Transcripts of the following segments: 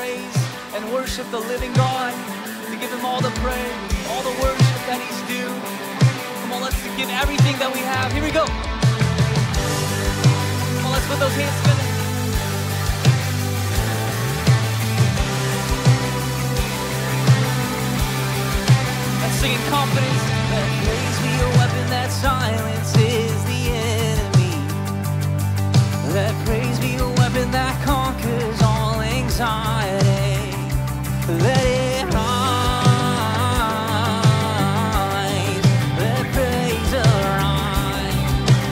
praise and worship the living God, to give him all the praise, all the worship that he's due. Come on, let's give everything that we have. Here we go. Come on, let's put those hands together. And sing in confidence. Let praise be a weapon that silences the enemy. Let praise be a weapon that conquers all anxiety. Let it rise. Let praise arise.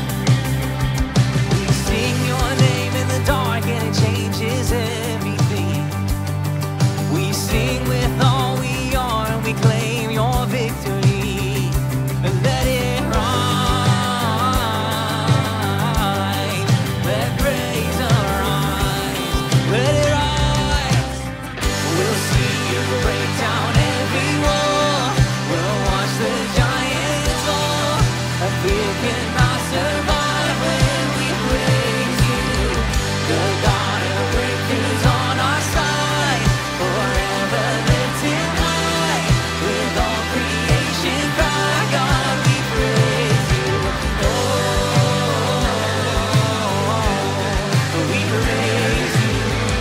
We sing your name in the dark and it changes everything. We sing with all we are and we claim your victory. Let it rise. Let praise arise. Let it rise. We'll see you break down every wall. We'll watch the giants fall. A fear cannot survive when we praise you. The God of breakthroughs on our side, forever lifted high. With all creation cry, God, we praise you. Oh, we praise you.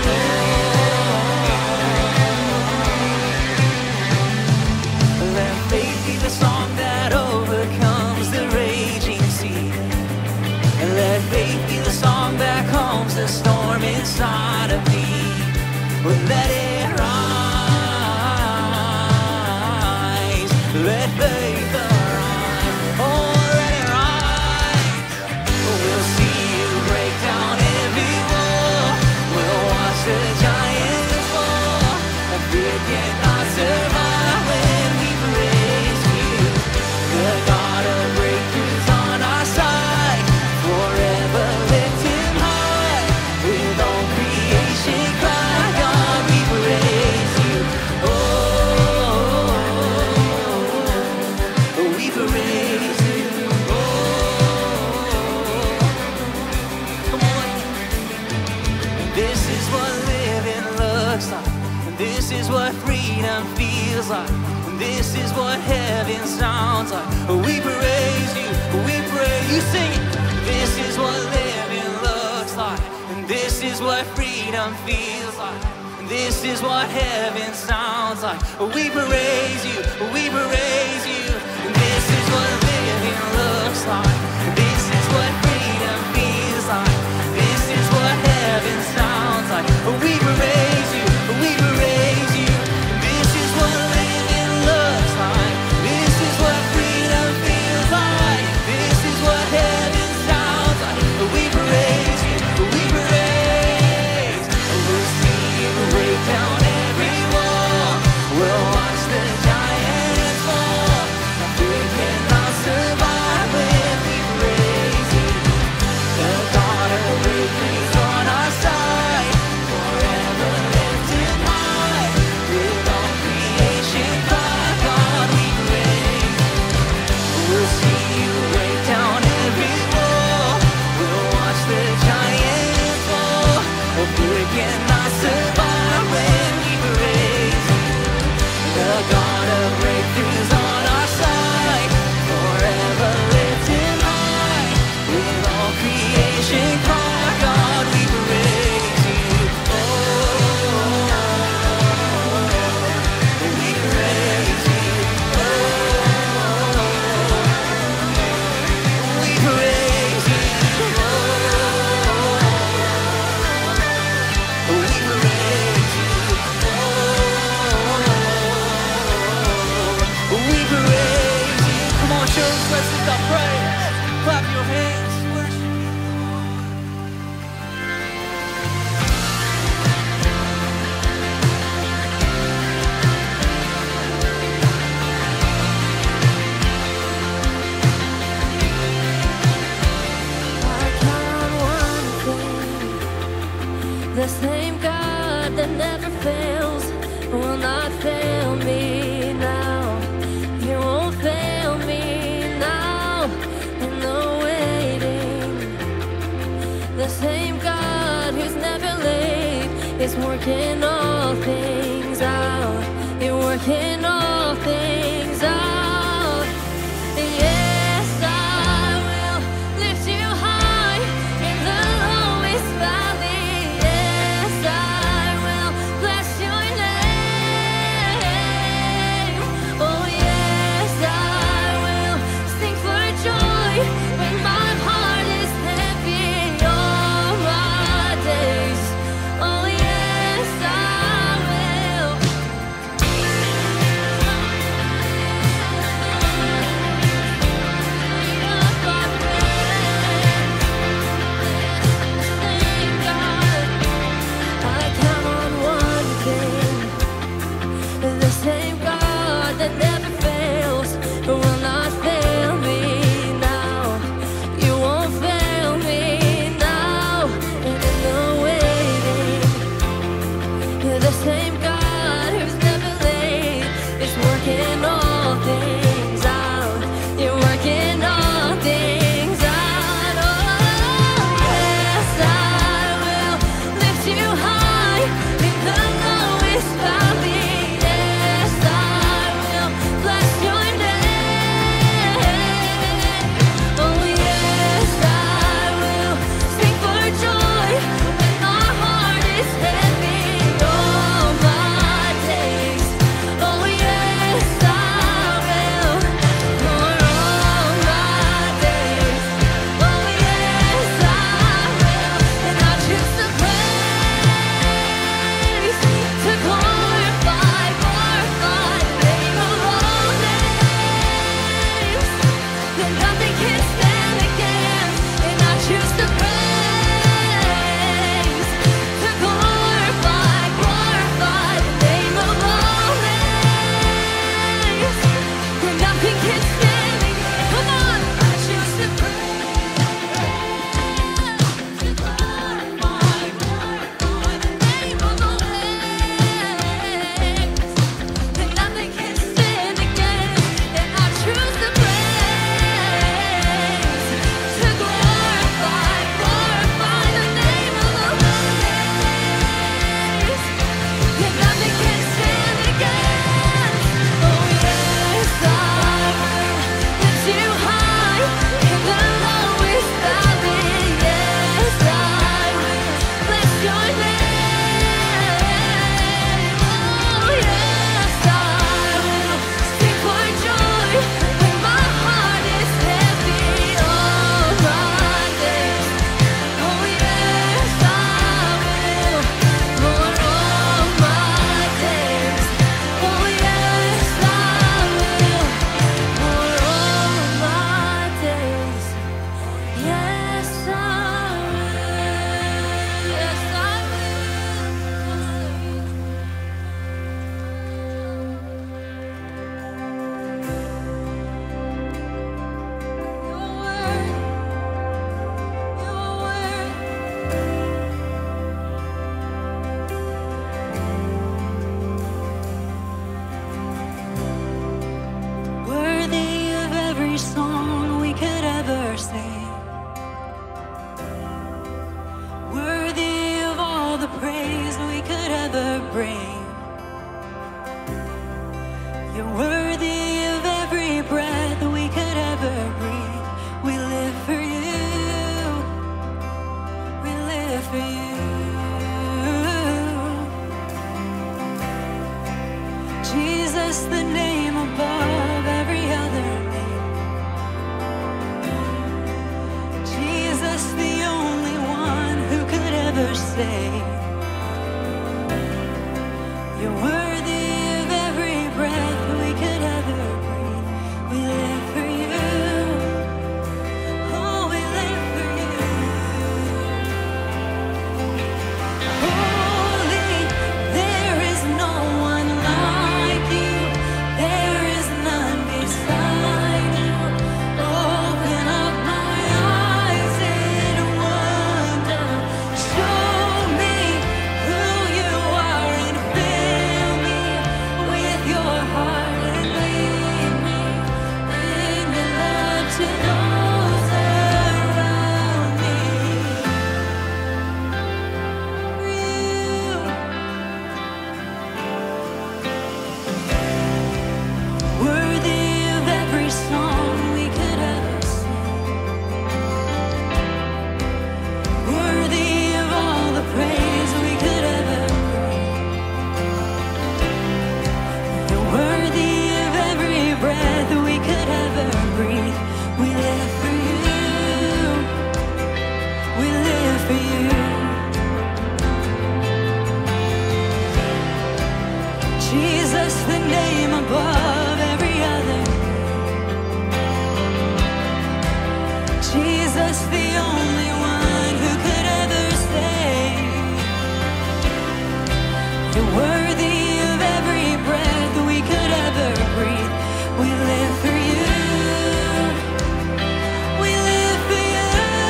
Let faith be the song that overcomes the raging sea. And let faith be the song that calms the storm inside of me. Well, let it rise. Let faith arise. Oh, let it rise. We'll see you break down every wall. We'll watch the giants fall. A fear cannot survive when we praise you. The God of breakthroughs on our side, forever lifted high. With all creation cry, God, we praise you. Oh, we praise you. Oh, come on. This is what living looks like. And this is what freedom feels like. And this is what heaven sounds like. We praise you. We praise you. Sing it. This is what living looks like. And this is what freedom feels like. And this is what heaven sounds like. We praise you. We praise you. And this is what living looks like. And this is what freedom feels like. This is what heaven sounds like. We praise you. We praise you. This is what living looks like. This is what freedom feels like. This is what heaven sounds like. We praise you. We praise. We'll see you break down every wall. We'll watch the giants fall. We cannot survive when we praise you. The God of breakthroughs on our side, forever lifted high. With all creation cry, God, we praise you. We'll see you break down every wall. We'll watch the giants fall. A fear cannot survive when we praise you. The God of breakthroughs on our side, forever lifted high. With all creation cry, God, we praise you. Oh, we praise you. Oh, we praise you. Oh, we praise you. Oh, we praise you. Come on, church, let's lift up praise. Clap your hands. Worship. I count one thing. The same God that never fails will not fail me now. He won't fail me now in the waiting. The same God who's never late is working all things out. You're working all things out. Yes, I will lift you high in the lowest valley. Yes, I will bless your name. Oh yes, I will sing for joy when my heart is heavy all my days. Oh yes, I will. I count on one thing, the same God that never fails will not fail me now. You won't fail me now. And in the waiting, the same God who's never late is working all things out. You're working all things out. Oh yes, I will lift you high in the lowest valley. Yes, I will bless your name. Oh yes, I will sing for joy when my heart is heavy all my days. Oh yes, I will for all my days. Oh yes, I will, and I choose to praise, to glorify the name of all names. Then nothing can stand against, and I choose to praise, to glorify the name of all names. Then nothing can stand against. Come on, I choose to praise, to glorify the name of all names. Then nothing can stand against, and I choose to praise, to glorify the name of all names. Then nothing can stand against. Oh yes, I will lift you high in the lowest valley. Yes, I will bless your name. Oh yes, I will sing for joy when my heart is heavy all my days. Oh yes, I will for all my days. Oh yes, I will for all my days. Yes, I will. Yes, I Worthy of every song we could ever sing, worthy of all the praise we could ever bring. You're worthy of every breath we could ever breathe. We live for you, we live for you. Jesus, the name above every other name. Jesus, the only one who could ever save. You're worthy of every breath we could ever breathe. We live for you. Oh, we live for you. Holy, there is no one like you. There is none beside you. Open up my eyes in wonder. Show me Jesus, the only one who could ever save. You're worthy of every breath we could ever breathe. We live for you. We live for you.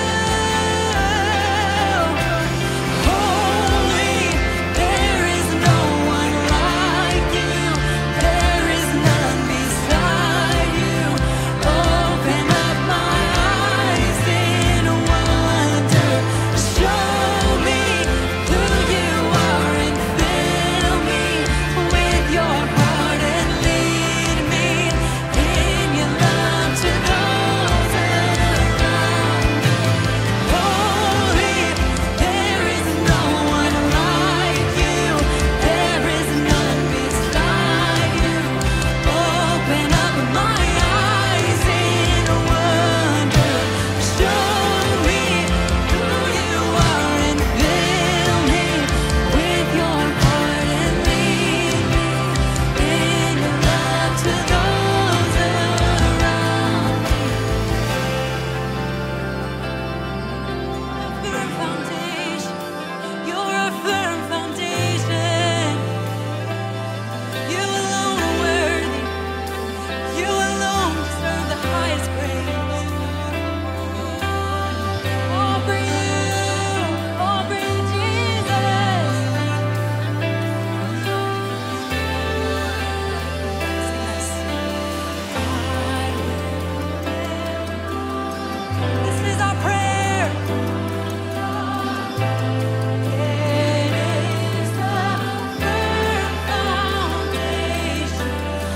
Holy, there is no one like you. There is none beside you. Open up my eyes in wonder. Show me who you are and fill me with your heart and lead me in your love to those around me. Holy, there is no one like you. There is none beside you. Open up my eyes in wonder. Show me who you are and fill me with your heart and lead me in your love to those around me. A firm foundation. You're a firm foundation. You alone are worthy. You alone deserve the highest praise. All for you, Jesus. This is our prayer. It is the firm foundation.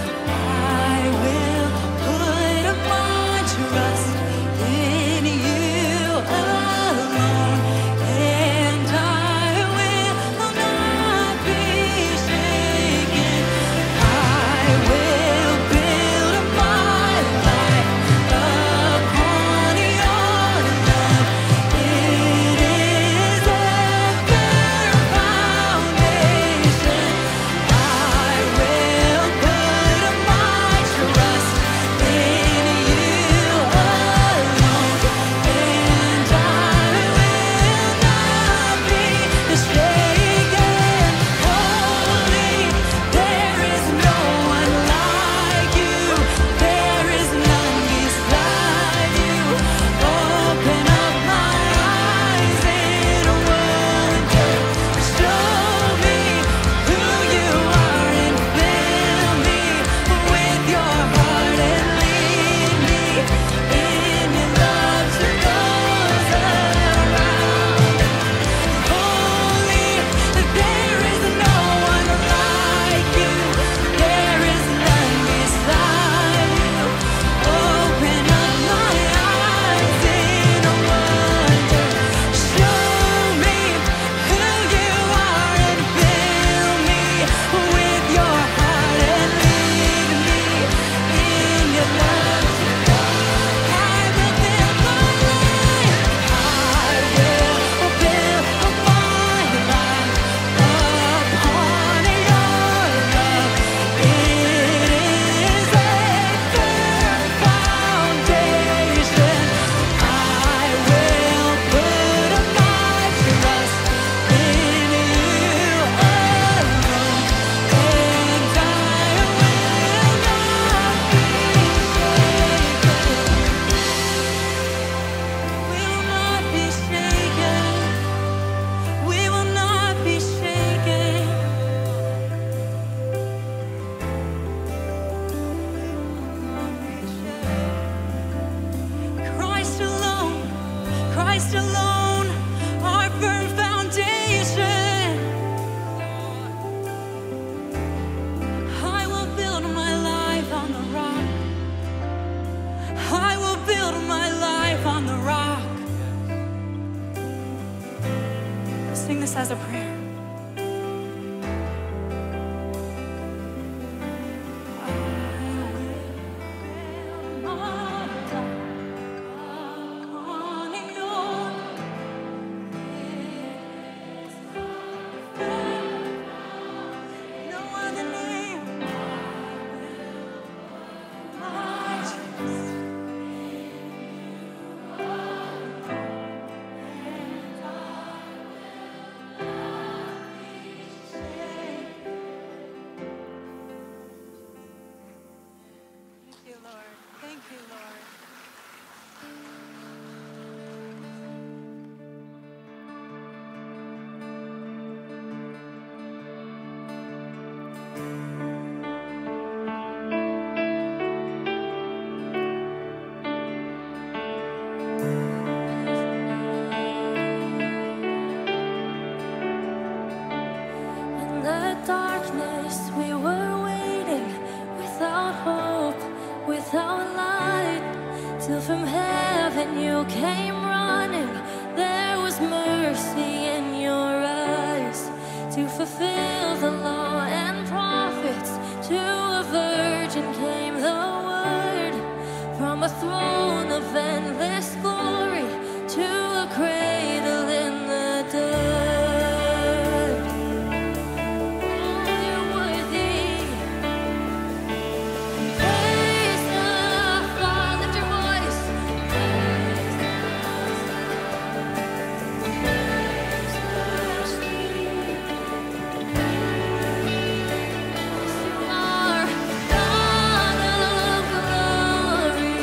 I will put my trust in you alone, and I will not be shaken. I will build my life upon your love. It is a firm foundation. I will put my trust in you alone, and I will not be shaken. Holy, there is no one like you. There is none beside you. Open up my eyes in wonder. Show me who you are and fill me with your heart and lead me in your love to those around. Holy, there is no one like you. There is none beside you. Open up my eyes in wonder. Show me who you are and fill me with your heart and lead me in your love to go. I will build my life. I will build my life upon your love. It is a firm foundation. I will put my trust in you alone, and I will not be shaken. We will not be shaken. We will not be shaken. Christ alone, Christ alone, our firm foundation. I will build my life on the rock. I will build my life on the rock. Sing this as a prayer. I will build my life upon your no other name. My trust In the darkness, we were waiting without hope, without light, till from heaven you came running. There was mercy in your eyes to fulfill the law and prophets. To a virgin came the word from a throne of endless glory to a cradle in the dirt. Oh, you're worthy. Praise the Father. Lift your voice. You are God of glory,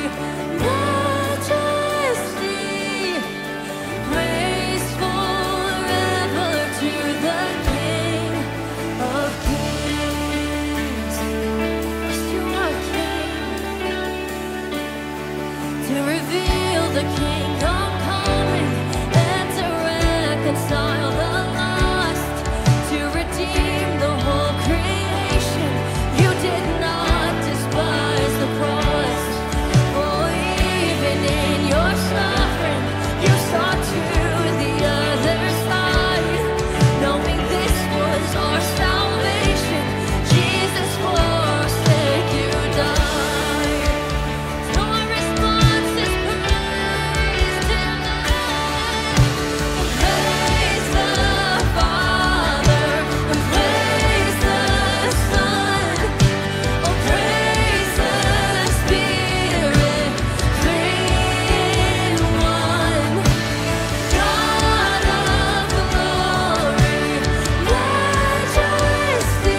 majesty. Praise forever to the King of Kings. Yes, you are King. To reveal the kingdom coming and to reconcile the lost, to redeem the whole creation. You did not despise the cross. Oh, even in your suffering, you saw to the other side, knowing this was our salvation. Jesus, for our sake you died. So our response is praise to the praise the Father, and praise the Son, oh praise the Spirit, three in one. God of glory, majesty,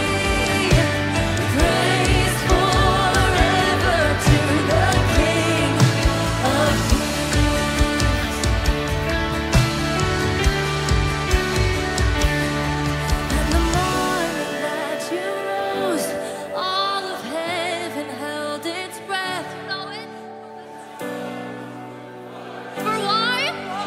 praise forever to the King of Kings. And the morning that you rose, all of heaven held its breath. Know it? For why?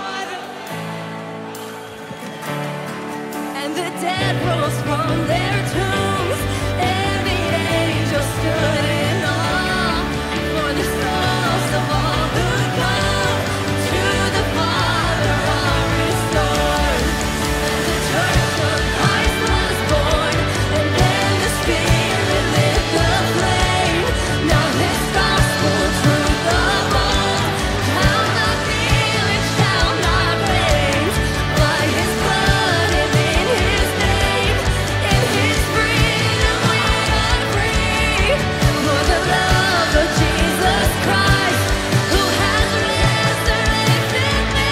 And the dead rose from their tombs, and the angels stood in awe. For the souls of all who come to the Father are restored. And the church of Christ was born, and then the Spirit lit the flame. Now this gospel truth above shall not kneel and shall not reign. By His blood and in His name, in His freedom we are free. For the love of Jesus Christ, who has resurrected me.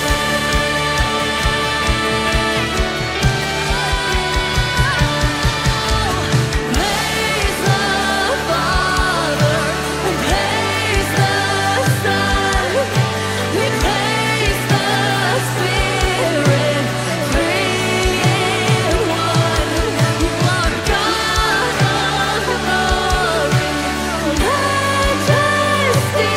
Praise the Father, and praise the Son, we praise the Spirit, three in one. You are God of glory, majesty,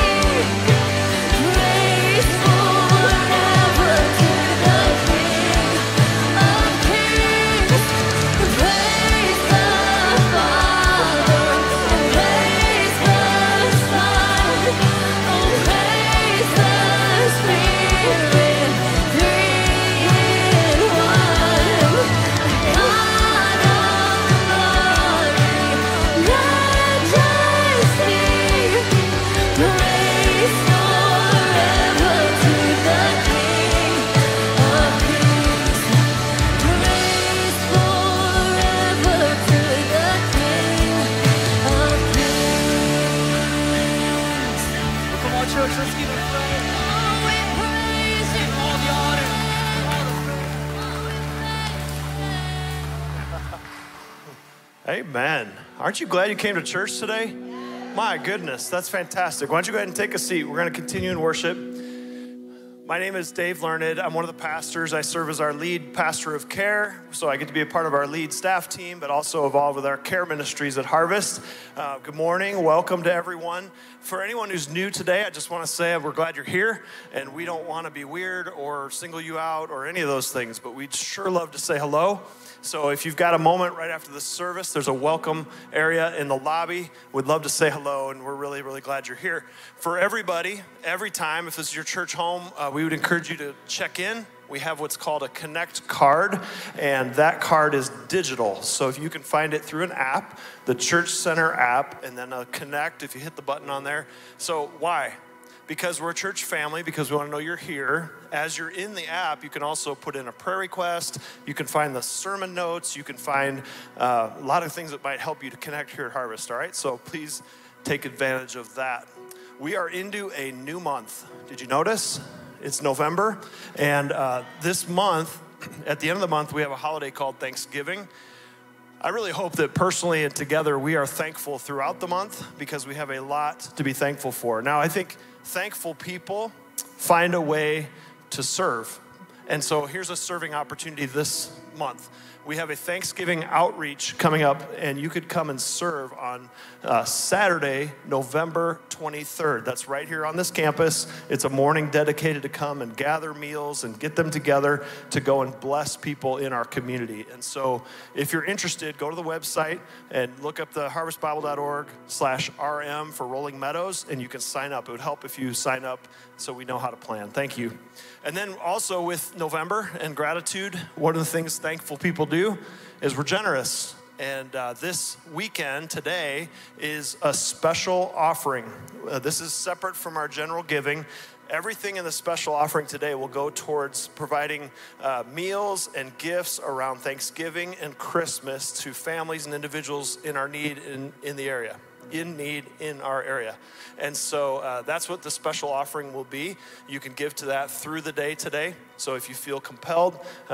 praise forever to the King of Kings. Praise the Father, and praise the Son, oh praise the Spirit, three in one. God of glory, majesty, praise forever to the King of Kings. Praise forever to the King of Kings. Come on, church, let's give Him praise. Oh, we praise Give Him. Him all the honor. Amen. Aren't you glad you came to church today? Come My goodness, that's fantastic. Why don't you go ahead and take a seat? We're going to continue in worship. My name is Dave Learned. I'm one of the pastors. I serve as our lead pastor of care, so I get to be a part of our lead staff team, but also involved with our care ministries at Harvest. Good morning. Welcome to everyone. For anyone who's new today, I just want to say we're glad you're here, and we don't want to be weird or single you out or any of those things, but we'd sure love to say hello. So if you've got a moment right after the service, there's a welcome area in the lobby. We'd love to say hello, and we're really, really glad you're here. For everybody, every time, if this is your church home, we would encourage you to check in. We have what's called a Connect card, and that card is digital. So if you can find it through an app, the Church Center app, and then a Connect if you hit the button on there. So why? Because we're a church family, because we want to know you're here. As you're in the app, you can also put in a prayer request. You can find the sermon notes. You can find a lot of things that might help you to connect here at Harvest, all right? So please take advantage of that. We are into a new month. Did you notice? It's November. And this month, at the end of the month, we have a holiday called Thanksgiving. I really hope that personally and together we are thankful throughout the month because we have a lot to be thankful for. Now, I think thankful people find a way to serve. And so here's a serving opportunity this month. We have a Thanksgiving outreach coming up, and you could come and serve on Saturday, November 23rd. That's right here on this campus. It's a morning dedicated to come and gather meals and get them together to go and bless people in our community. And so if you're interested, go to the website and look up the harvestbible.org/RM for Rolling Meadows, and you can sign up. It would help if you sign up so we know how to plan. Thank you. And then also with November and gratitude, one of the things thankful people do is we're generous. And this weekend, today, is a special offering. This is separate from our general giving. Everything in the special offering today will go towards providing meals and gifts around Thanksgiving and Christmas to families and individuals in our need in the area. In need in our area. And so that's what the special offering will be. You can give to that through the day today. So if you feel compelled,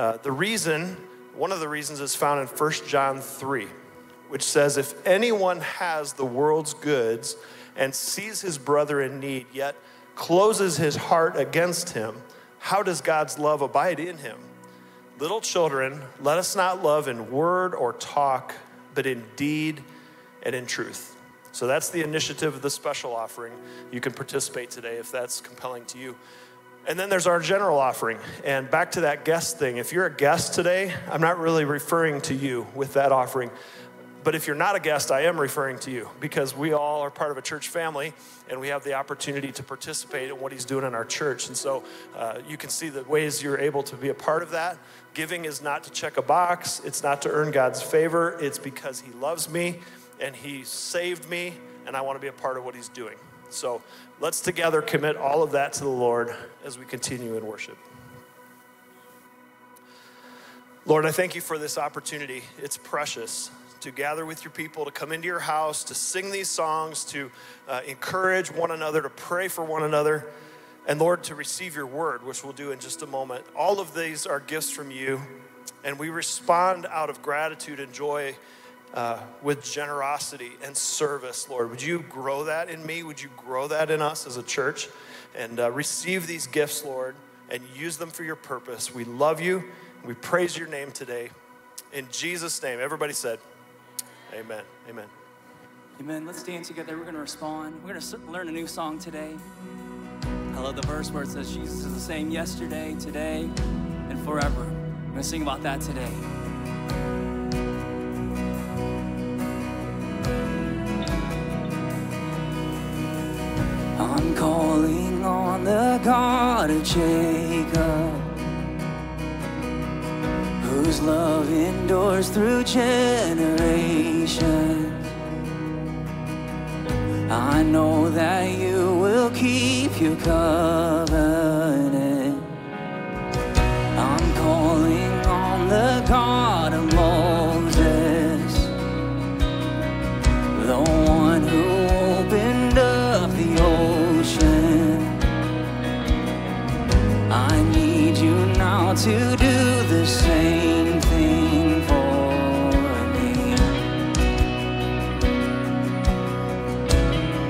one of the reasons is found in 1 John 3, which says, if anyone has the world's goods and sees his brother in need, yet closes his heart against him, how does God's love abide in him? Little children, let us not love in word or talk, but in deed and in truth. So that's the initiative of the special offering. You can participate today if that's compelling to you. And then there's our general offering. And back to that guest thing. If you're a guest today, I'm not really referring to you with that offering. But if you're not a guest, I am referring to you because we all are part of a church family and we have the opportunity to participate in what he's doing in our church. And so you can see the ways you're able to be a part of that. Giving is not to check a box. It's not to earn God's favor. It's because he loves me and he saved me and I want to be a part of what he's doing. So let's together commit all of that to the Lord as we continue in worship. Lord, I thank you for this opportunity. It's precious to gather with your people, to come into your house, to sing these songs, to encourage one another, to pray for one another, and Lord, to receive your word, which we'll do in just a moment. All of these are gifts from you, and we respond out of gratitude and joy with generosity and service, Lord. Would you grow that in me? Would you grow that in us as a church? And receive these gifts, Lord, and use them for your purpose. We love you. We praise your name today. In Jesus' name, everybody said, amen. Amen. Amen. Let's stand together. We're going to respond. We're going to learn a new song today. I love the verse where it says Jesus is the same yesterday, today, and forever. We're going to sing about that today. I'm calling on the God of Jacob, whose love endures through generations. I know that you will keep your covenant. I'm calling on the God of Moses, the one who opened up the ocean. I need you now to do the same thing for me.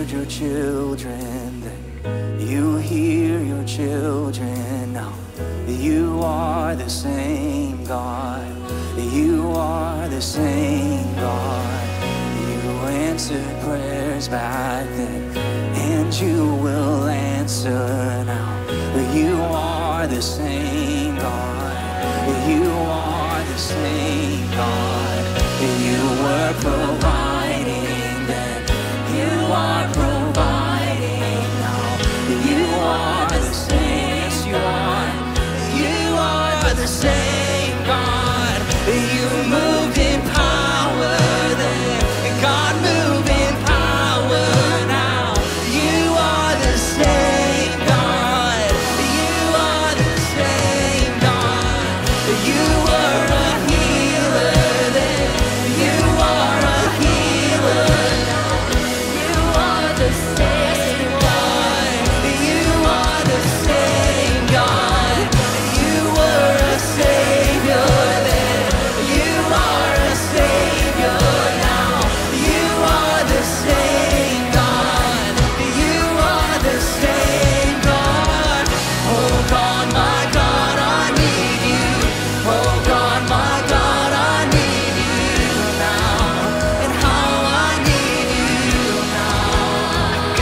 heard your children then. You hear your children now. You are the same God. You are the same God. You answered prayers back then, and you will answer now. You are the same God. You are the same God. You were providing then. You are providing now. You are the same. Yes, you are. You are the same God. You moved in power then. God moved in power now. You are the same God. You are the same God. You were a healer then. You are a healer now. You are the same God. You are the same God. You were a savior then. You are a savior now. You are the same God. You are the same God. Oh God, my God, I need you. Oh God, my God, I need you now. And how I need you now.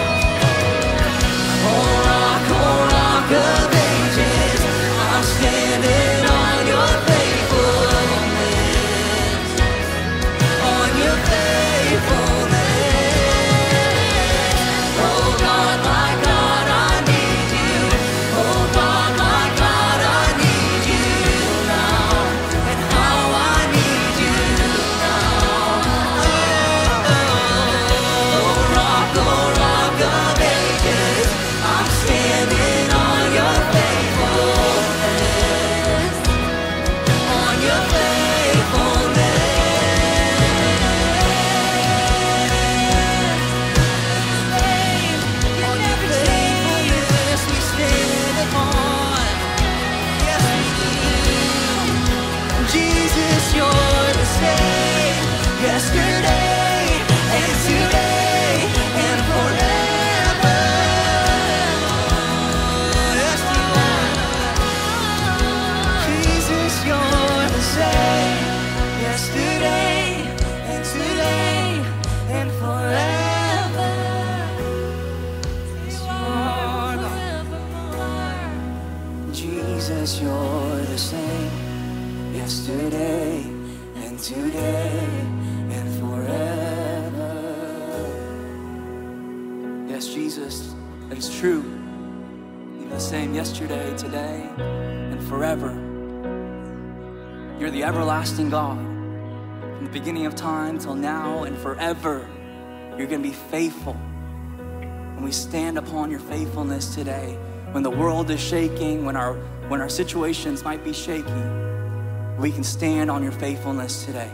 Oh rock of ages, I'm standing on your faithfulness. On your faithfulness. Oh God, my God, I need you. Oh God, my God, I need you now. And how I need you now. Oh rock of ages, I'm standing on your faithfulness. On your faithfulness, we stand upon. Yes, we do. Jesus, you're the same yesterday and today and forever. Yes, you are. Jesus, you're the same yesterday and today and forever. Yes, you are, God. Jesus, you're the same yesterday and today and forever. Yes, Jesus, that is true. You're the same yesterday, today, and forever. You're the everlasting God. From the beginning of time till now and forever, you're going to be faithful. And we stand upon your faithfulness today. When the world is shaking, when our situations might be shaky, we can stand on your faithfulness today.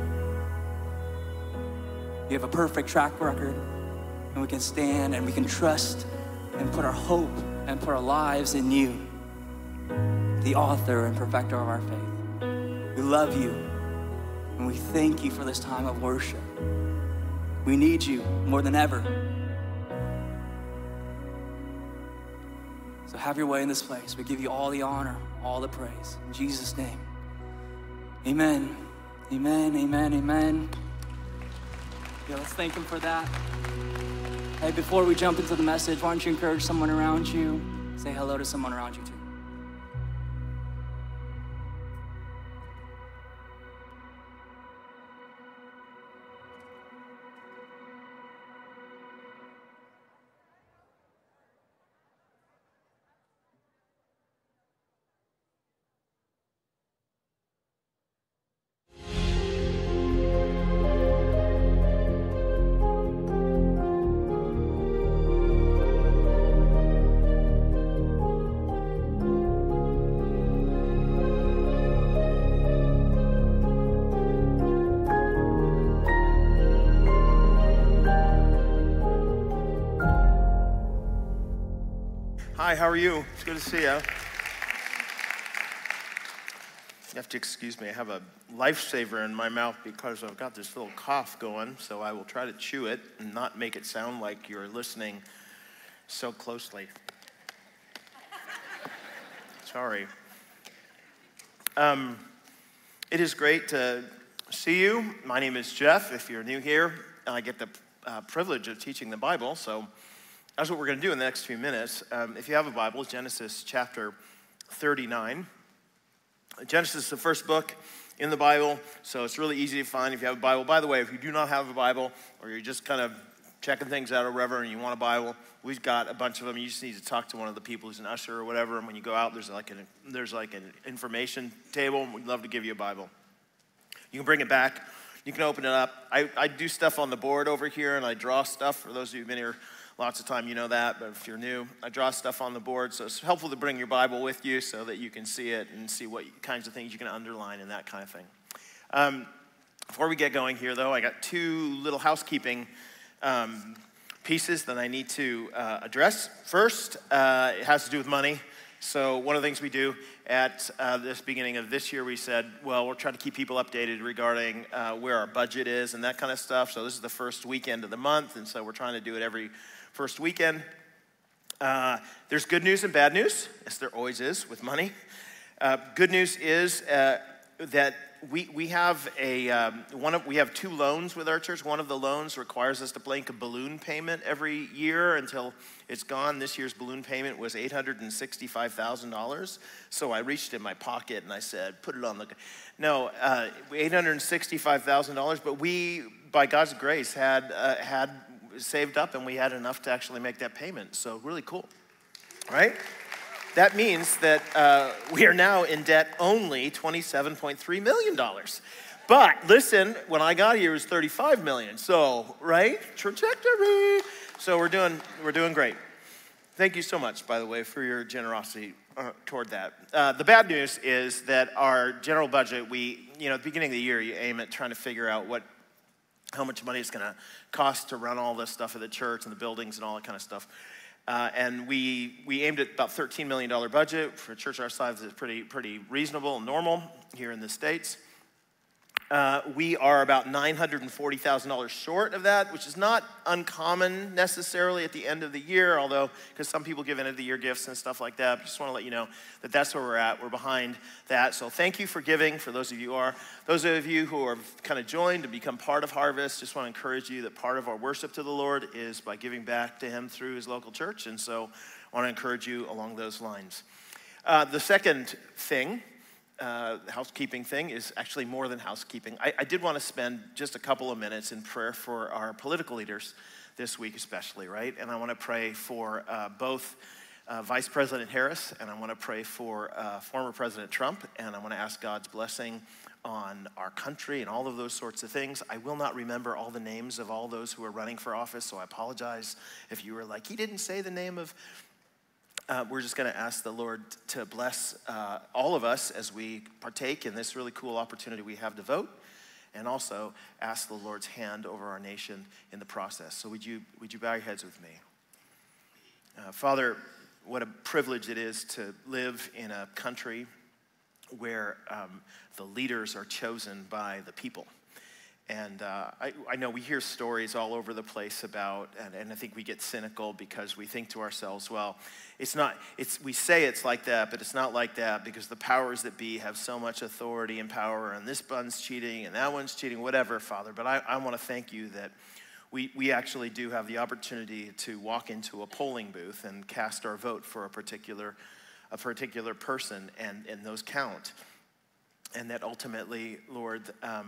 You have a perfect track record, and we can stand and we can trust and put our hope and put our lives in you, the author and perfecter of our faith. We love you, and we thank you for this time of worship. We need you more than ever. So have your way in this place. We give you all the honor, all the praise. In Jesus' name, amen. Amen, amen, amen. Yeah, let's thank him for that. Hey, before we jump into the message, why don't you encourage someone around you? Say hello to someone around you too. Hi, how are you? It's good to see you. You have to excuse me. I have a lifesaver in my mouth because I've got this little cough going, so I will try to chew it and not make it sound like you're listening so closely. Sorry. It is great to see you. My name is Jeff. If you're new here, I get the privilege of teaching the Bible, so that's what we're going to do in the next few minutes. If you have a Bible, Genesis chapter 39. Genesis is the first book in the Bible, so it's really easy to find if you have a Bible. By the way, if you do not have a Bible, or you're just kind of checking things out or whatever, and you want a Bible, we've got a bunch of them. You just need to talk to one of the people who's an usher or whatever, and when you go out, there's like an information table, and we'd love to give you a Bible. You can bring it back. You can open it up. I do stuff on the board over here, and I draw stuff. For those of you who've been here lots of time, you know that, but if you're new, I draw stuff on the board, so it's helpful to bring your Bible with you so that you can see it and see what kinds of things you can underline and that kind of thing. Before we get going here, though, I got two little housekeeping pieces that I need to address. First, it has to do with money. So one of the things we do at this beginning of this year, we said, well, we're trying to keep people updated regarding where our budget is and that kind of stuff. So this is the first weekend of the month, and so we're trying to do it every first weekend. There's good news and bad news, as there always is with money. Good news is that we have we have two loans with our church. One of the loans requires us to make a balloon payment every year until it's gone. This year's balloon payment was $865,000. So I reached in my pocket and I said, put it on the, no, $865,000. But we, by God's grace, had saved up and we had enough to actually make that payment. So really cool, right? That means that we are now in debt only $27.3 million. But listen, when I got here, it was $35 million. So, right? Trajectory. So we're doing great. Thank you so much, by the way, for your generosity toward that. The bad news is that our general budget, at the beginning of the year, you aim at trying to figure out how much money it's going to cost to run all this stuff at the church and the buildings and all that kind of stuff. And we aimed at about $13 million budget. For a church our size, it's pretty reasonable and normal here in the States. We are about $940,000 short of that, which is not uncommon necessarily at the end of the year, although, because some people give end of the year gifts and stuff like that. But just want to let you know that that's where we're at. We're behind that. So thank you for giving, for those of you who are. Those of you who are kind of joined to become part of Harvest, just want to encourage you that part of our worship to the Lord is by giving back to him through his local church. And so I want to encourage you along those lines. The second thing, housekeeping thing, is actually more than housekeeping. I did want to spend just a couple of minutes in prayer for our political leaders this week especially, right? And I want to pray for both Vice President Harris, and I want to pray for former President Trump, and I want to ask God's blessing on our country and all of those sorts of things. I will not remember all the names of all those who are running for office, so I apologize if you were like, he didn't say the name of. We're just going to ask the Lord to bless all of us as we partake in this really cool opportunity we have to vote, and also ask the Lord's hand over our nation in the process. So would you bow your heads with me? Father, what a privilege it is to live in a country where the leaders are chosen by the people. And I know we hear stories all over the place about, and I think we get cynical because we think to ourselves, well, we say it's like that, but it's not like that because the powers that be have so much authority and power, and this one's cheating and that one's cheating, whatever, Father. But I want to thank you that we actually do have the opportunity to walk into a polling booth and cast our vote for a particular person, and those count. And that ultimately, Lord,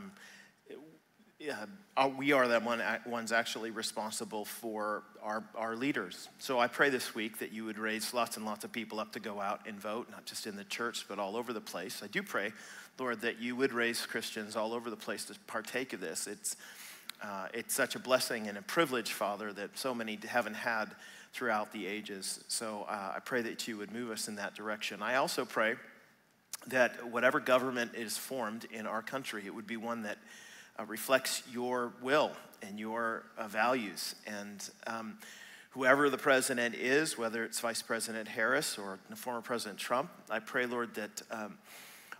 we are the ones actually responsible for our leaders. So I pray this week that you would raise lots and lots of people up to go out and vote, not just in the church, but all over the place. I do pray, Lord, that you would raise Christians all over the place to partake of this. It's such a blessing and a privilege, Father, that so many haven't had throughout the ages. So I pray that you would move us in that direction. I also pray that whatever government is formed in our country, it would be one that reflects your will and your values. And whoever the president is, whether it's Vice President Harris or former President Trump, I pray, Lord, that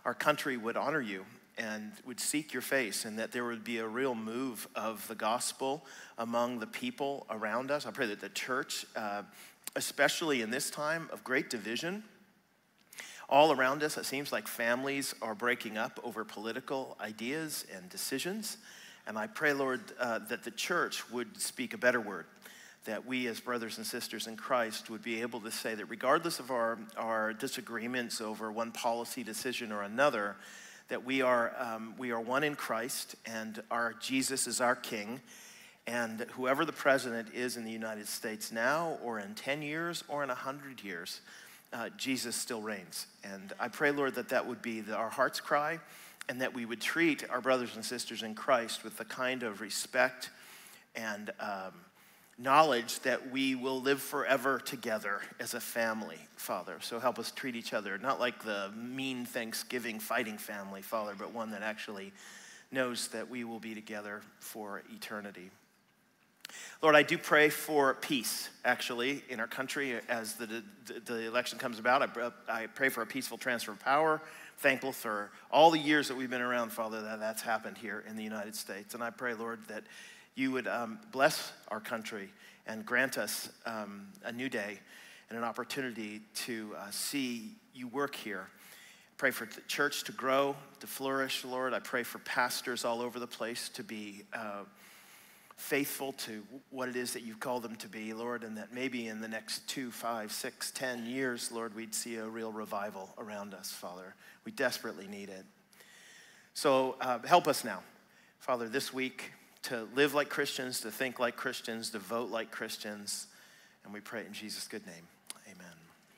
our country would honor you and would seek your face, and that there would be a real move of the gospel among the people around us. I pray that the church, especially in this time of great division, all around us, it seems like families are breaking up over political ideas and decisions. And I pray, Lord, that the church would speak a better word, that we as brothers and sisters in Christ would be able to say that regardless of our disagreements over one policy decision or another, that we are one in Christ, and our Jesus is our King, and whoever the president is in the United States now or in 10 years or in 100 years, Jesus still reigns. And I pray, Lord, that would be our heart's cry, and that we would treat our brothers and sisters in Christ with the kind of respect and knowledge that we will live forever together as a family, Father. So help us treat each other, not like the mean Thanksgiving fighting family, Father, but one that actually knows that we will be together for eternity. Lord, I do pray for peace, actually, in our country as the election comes about. I pray for a peaceful transfer of power. Thankful for all the years that we've been around, Father, that's happened here in the United States. And I pray, Lord, that you would bless our country and grant us a new day and an opportunity to see you work here. Pray for the church to grow, to flourish, Lord. I pray for pastors all over the place to be faithful to what it is that you've called them to be, Lord, and that maybe in the next 2, 5, 6, 10 years, Lord, we'd see a real revival around us, Father. We desperately need it. So help us now, Father, this week to live like Christians, to think like Christians, to vote like Christians, and we pray in Jesus' good name. Amen.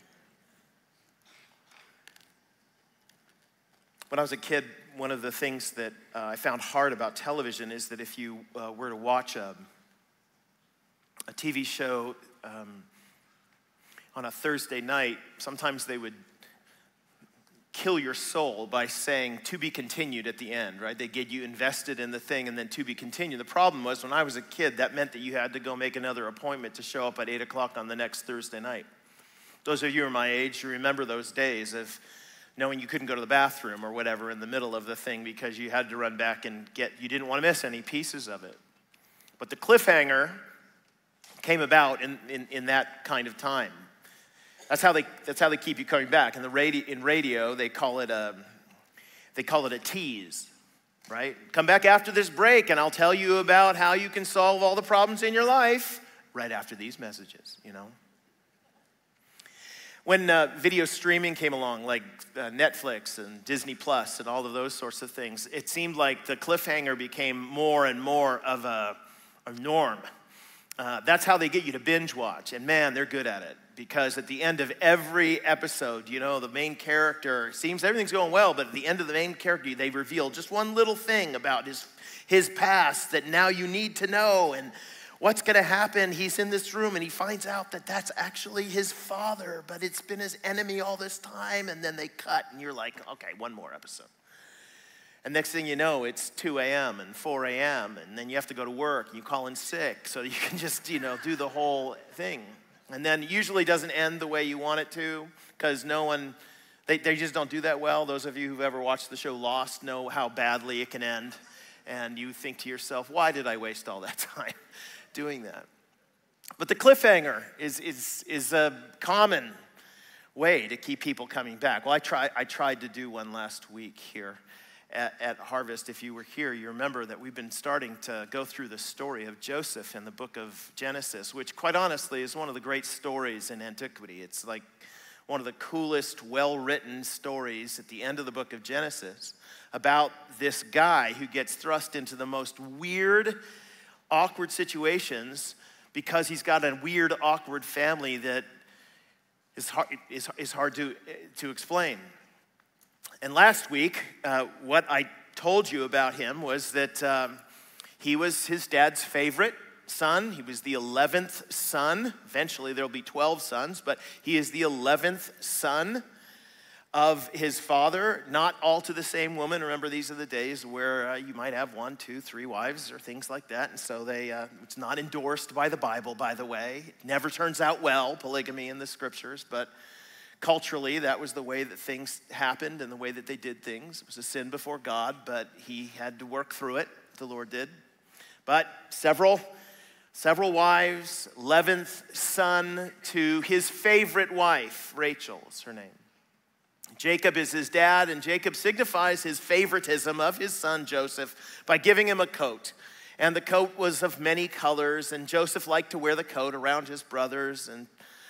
When I was a kid, one of the things that I found hard about television is that if you were to watch a TV show on a Thursday night, sometimes they would kill your soul by saying "to be continued" at the end, right? They get you invested in the thing and then "to be continued." The problem was when I was a kid, that meant that you had to go make another appointment to show up at 8 o'clock on the next Thursday night. Those of you who are my age, you remember those days of knowing you couldn't go to the bathroom or whatever in the middle of the thing because you had to run back and you didn't want to miss any pieces of it. But the cliffhanger came about in that kind of time. That's how they keep you coming back. In radio, they call it a tease, right? Come back after this break and I'll tell you about how you can solve all the problems in your life right after these messages, you know? When video streaming came along, like Netflix and Disney Plus and all of those sorts of things, it seemed like the cliffhanger became more and more of a norm. That's how they get you to binge watch. And man, they're good at it. Because at the end of every episode, you know, the main character, seems everything's going well, but at the end of the main character, they reveal just one little thing about his past that now you need to know. And what's going to happen? He's in this room and he finds out that that's actually his father, but it's been his enemy all this time. And then they cut and you're like, okay, one more episode. And next thing you know, it's 2 a.m. and 4 a.m. And then you have to go to work and you call in sick so you can just, do the whole thing. And then it usually doesn't end the way you want it to because they just don't do that well. Those of you who've ever watched the show Lost know how badly it can end. And you think to yourself, why did I waste all that time doing that? But the cliffhanger is a common way to keep people coming back. Well, I tried to do one last week here at Harvest. If you were here, you remember that we've been starting to go through the story of Joseph in the book of Genesis, which quite honestly is one of the great stories in antiquity. It's like one of the coolest, well-written stories at the end of the book of Genesis about this guy who gets thrust into the most weird, awkward situations because he's got a weird, awkward family that is hard to explain. And last week, what I told you about him was that he was his dad's favorite son. He was the 11th son. Eventually, there'll be 12 sons, but he is the 11th son of his father, not all to the same woman. Remember, these are the days where you might have 1, 2, 3 wives or things like that. And so it's not endorsed by the Bible, by the way. It never turns out well, polygamy in the scriptures, but Culturally, that was the way that things happened and the way that they did things. It was a sin before God, but he had to work through it, the Lord did. But several wives, 11th son to his favorite wife, Rachel is her name. Jacob is his dad, and Jacob signifies his favoritism of his son Joseph by giving him a coat. And the coat was of many colors, and Joseph liked to wear the coat around his brothers. And,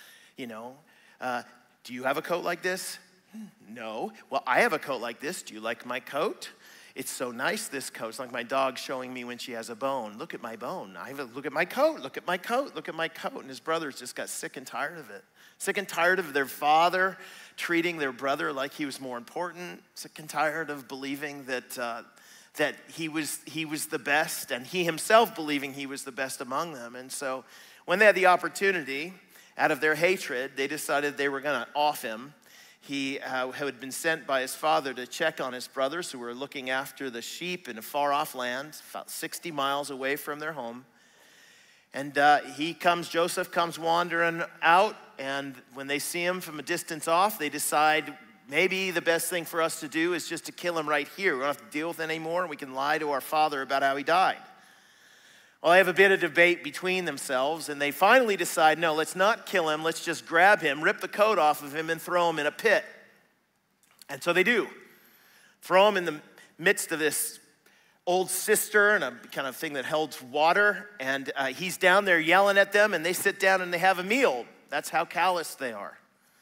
do you have a coat like this? No. Well, I have a coat like this. Do you like my coat? It's so nice, this coat. It's like my dog showing me when she has a bone. Look at my bone. Look at my coat. Look at my coat. Look at my coat. And his brothers just got sick and tired of it. Sick and tired of their father treating their brother like he was more important. Sick and tired of believing that he was the best, and he himself believing he was the best among them. And so when they had the opportunity, out of their hatred, they decided they were going to off him. He had been sent by his father to check on his brothers who were looking after the sheep in a far-off land, about 60 miles away from their home. And Joseph comes wandering out, and when they see him from a distance off, they decide maybe the best thing for us to do is just to kill him right here. We don't have to deal with it anymore, and we can lie to our father about how he died. Well, they have a bit of debate between themselves, and they finally decide, no, let's not kill him. Let's just grab him, rip the coat off of him, and throw him in a pit. And so they do. Throw him in the midst of this old cistern, a kind of thing that holds water, and he's down there yelling at them, and they sit down and they have a meal. That's how callous they are.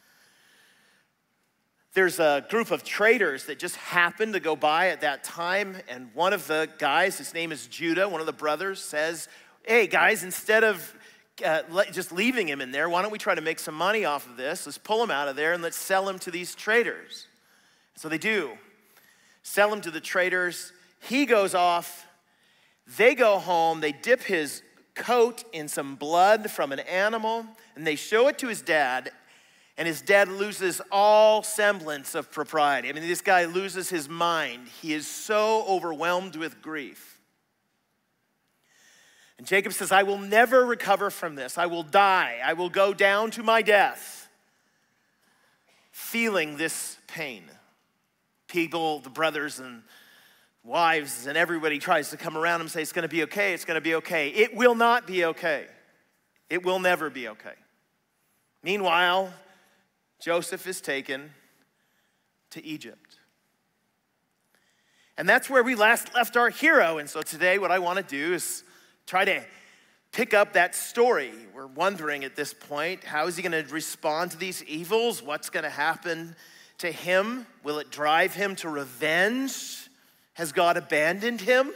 There's a group of traders that just happened to go by at that time, and one of the guys, his name is Judah, one of the brothers, says, hey guys, instead of just leaving him in there, why don't we try to make some money off of this? Let's pull him out of there and let's sell him to these traders. So they do. Sell him to the traders. He goes off. They go home. They dip his coat in some blood from an animal, and they show it to his dad. And his dad loses all semblance of propriety. I mean, this guy loses his mind. He is so overwhelmed with grief. And Jacob says, I will never recover from this. I will die. I will go down to my death, feeling this pain. People, the brothers and wives and everybody tries to come around him and say, it's going to be okay, it's going to be okay. It will not be okay. It will never be okay. Meanwhile, Joseph is taken to Egypt. And that's where we last left our hero. And so today what I want to do is try to pick up that story. We're wondering at this point, how is he going to respond to these evils? What's going to happen to him? Will it drive him to revenge? Has God abandoned him?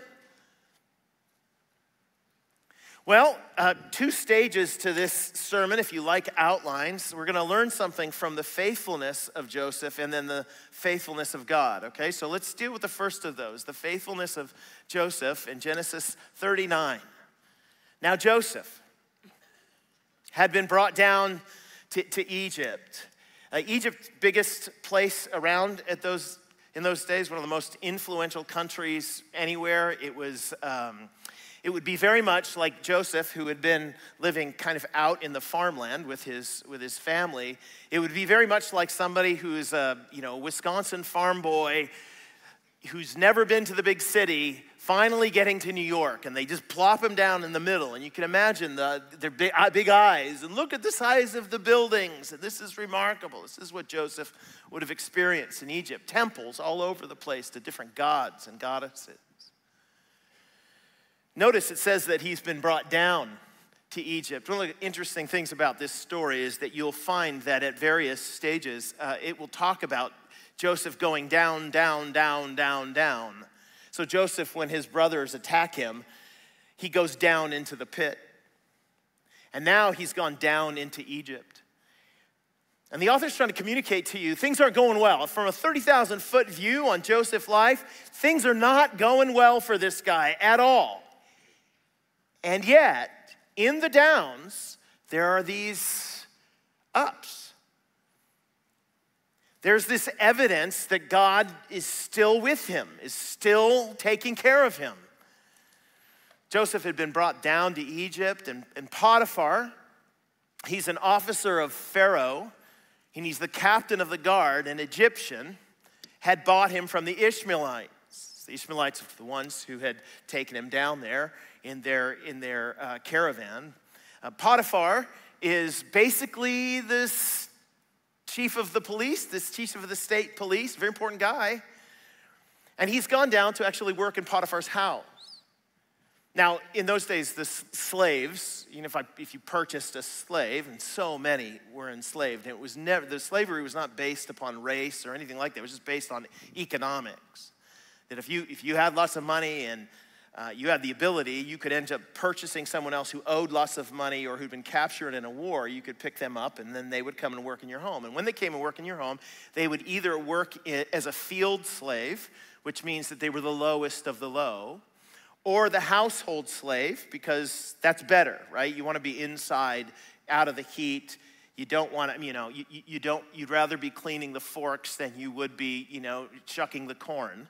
Well, 2 stages to this sermon, if you like outlines. We're going to learn something from the faithfulness of Joseph and then the faithfulness of God, okay? So let's deal with the first of those, the faithfulness of Joseph in Genesis 39. Now Joseph had been brought down to Egypt. Egypt, biggest place around in those days, one of the most influential countries anywhere. It would be very much like Joseph, who had been living kind of out in the farmland with his family. It would be very much like somebody who's a Wisconsin farm boy who's never been to the big city, finally getting to New York, and they just plop him down in the middle. And you can imagine their big eyes, and look at the size of the buildings. And this is remarkable. This is what Joseph would have experienced in Egypt. Temples all over the place to different gods and goddesses. Notice it says that he's been brought down to Egypt. One of the interesting things about this story is that you'll find that at various stages, it will talk about Joseph going down, down, down, down, down. So Joseph, when his brothers attack him, he goes down into the pit. And now he's gone down into Egypt. And the author's trying to communicate to you, things aren't going well. From a 30,000-foot view on Joseph's life, things are not going well for this guy at all. And yet, in the downs, there are these ups. There's this evidence that God is still with him, is still taking care of him. Joseph had been brought down to Egypt, and Potiphar, he's an officer of Pharaoh. And he's the captain of the guard, an Egyptian, had bought him from the Ishmaelites. The Ishmaelites are the ones who had taken him down there in their caravan. Potiphar is basically this chief of the police, this chief of the state police, very important guy. And he's gone down to actually work in Potiphar's house. Now, in those days, the slaves, if you purchased a slave, and so many were enslaved, and it was never, the slavery was not based upon race or anything like that. It was just based on economics. That if you had lots of money and you had the ability, you could end up purchasing someone else who owed lots of money or who'd been captured in a war. You could pick them up, and then they would come and work in your home. And when they came and work in your home, they would either work as a field slave, which means that they were the lowest of the low, or the household slave, because that's better, right? You want to be inside, out of the heat. You don't want to, you'd rather be cleaning the forks than you would be, shucking the corn.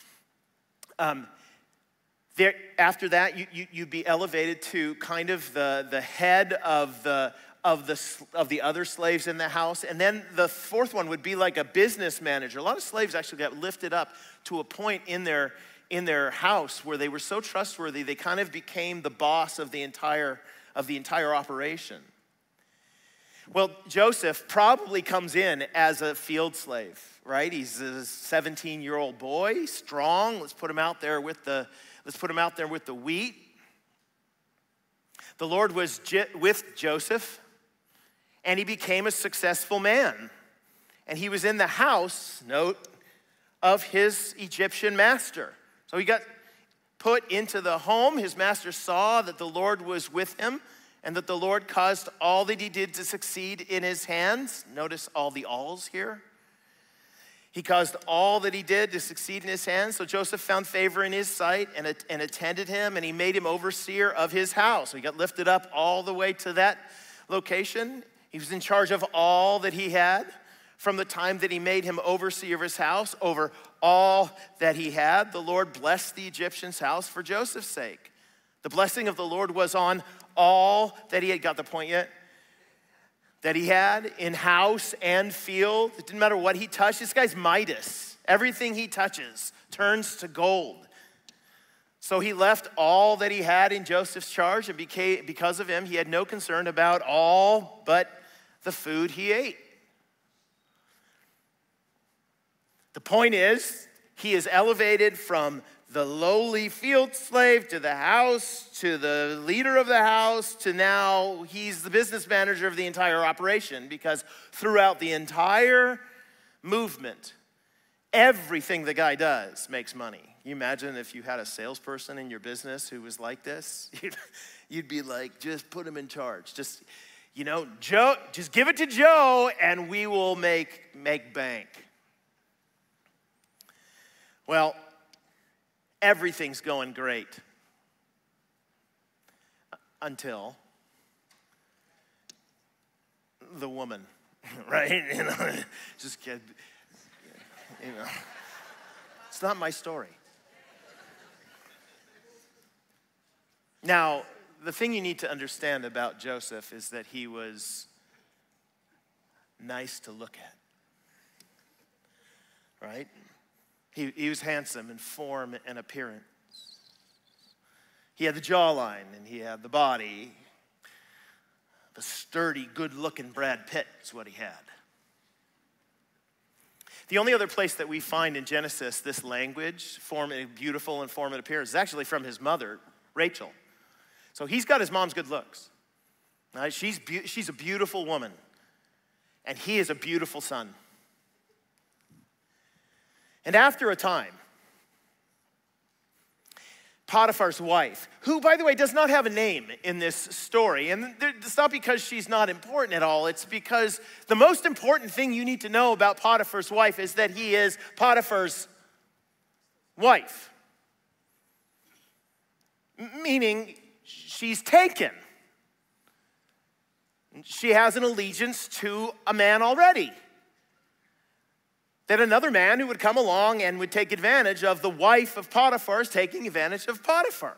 After that, you'd be elevated to kind of the head of the other slaves in the house. And then the fourth one would be like a business manager. A lot of slaves actually got lifted up to a point in their house where they were so trustworthy, they kind of became the boss of the entire operation. Well, Joseph probably comes in as a field slave, right? He's a 17-year-old boy, strong. Let's put him out there with the wheat. The Lord was with Joseph, and he became a successful man. And he was in the house, note, of his Egyptian master. So he got put into the home. His master saw that the Lord was with him and that the Lord caused all that he did to succeed in his hands. Notice all the alls here. He caused all that he did to succeed in his hands. So Joseph found favor in his sight and attended him, and he made him overseer of his house. So he got lifted up all the way to that location. He was in charge of all that he had. From the time that he made him overseer of his house, over all that he had, the Lord blessed the Egyptian's house for Joseph's sake. The blessing of the Lord was on all that he had. Got the point yet? That he had in house and field. It didn't matter what he touched. This guy's Midas. Everything he touches turns to gold. So he left all that he had in Joseph's charge, and because of him, he had no concern about all but the food he ate. The point is, he is elevated from the lowly field slave to the house, to the leader of the house, to now he's the business manager of the entire operation, because throughout the entire movement, everything the guy does makes money. Can you imagine if you had a salesperson in your business who was like this? You'd be like, just put him in charge. Just, Joe, just give it to Joe and we will make bank. Well, everything's going great until the woman, right? Just kid. It's not my story. Now, the thing you need to understand about Joseph is that he was nice to look at, right? He was handsome in form and appearance. He had the jawline and he had the body. The sturdy, good-looking Brad Pitt is what he had. The only other place that we find in Genesis this language, beautiful and form and appearance, is actually from his mother, Rachel. So he's got his mom's good looks. Right? She's a beautiful woman, and he is a beautiful son. And after a time, Potiphar's wife, who, by the way, does not have a name in this story, and it's not because she's not important at all, it's because the most important thing you need to know about Potiphar's wife is that he is Potiphar's wife. Meaning, she's taken. She has an allegiance to a man already. That another man who would come along and would take advantage of the wife of Potiphar is taking advantage of Potiphar.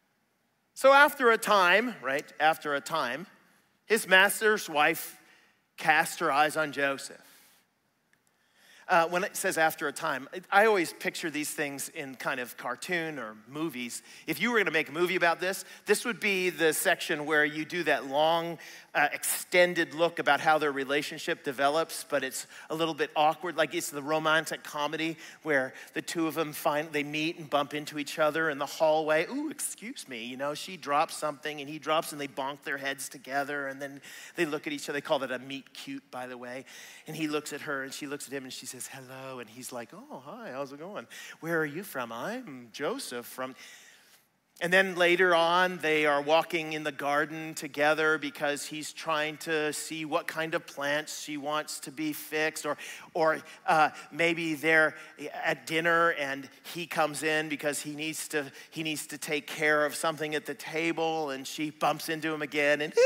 So after a time, his master's wife cast her eyes on Joseph. When it says after a time, I always picture these things in kind of cartoon or movies. If you were gonna make a movie about this, this would be the section where you do that long, extended look about how their relationship develops, but it's a little bit awkward. Like it's the romantic comedy where the two of them they meet and bump into each other in the hallway. Ooh, excuse me, she drops something and he drops and they bonk their heads together and then they look at each other. They call that a meet cute, by the way. And he looks at her and she looks at him and she says, hello, and he's like, oh, hi, how's it going? Where are you from? I'm Joseph from... And then later on, they are walking in the garden together because he's trying to see what kind of plants she wants to be fixed, or maybe they're at dinner and he comes in because he needs to take care of something at the table, and she bumps into him again, and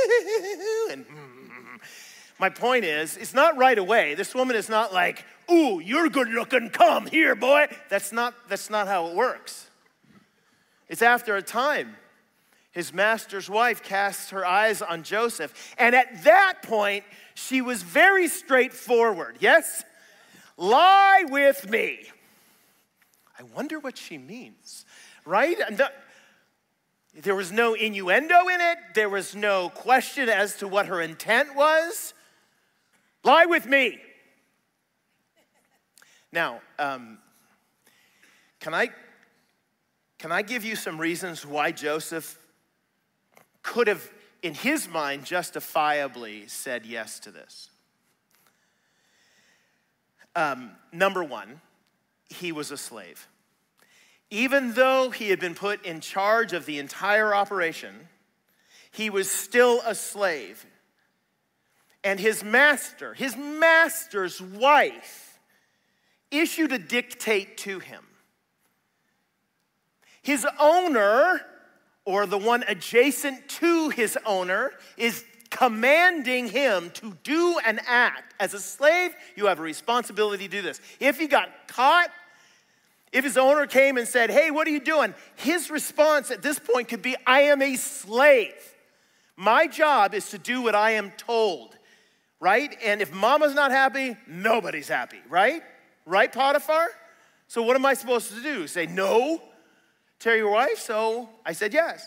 my point is, it's not right away. This woman is not like, ooh, you're good looking, come here, boy. That's not how it works. It's after a time. His master's wife casts her eyes on Joseph. And at that point, she was very straightforward. Yes? Lie with me. I wonder what she means, right? There was no innuendo in it. There was no question as to what her intent was. Lie with me. Now, can I give you some reasons why Joseph could have, in his mind, justifiably said yes to this? Number one, he was a slave. Even though he had been put in charge of the entire operation, he was still a slave. And his master's wife, issued a dictate to him. His owner, or the one adjacent to his owner, is commanding him to do an act. As a slave, you have a responsibility to do this. If he got caught, if his owner came and said, hey, what are you doing? His response at this point could be, I am a slave. My job is to do what I am told, right? And if mama's not happy, nobody's happy, right? Right, Potiphar? So what am I supposed to do? Say no? Tell your wife? So I said yes.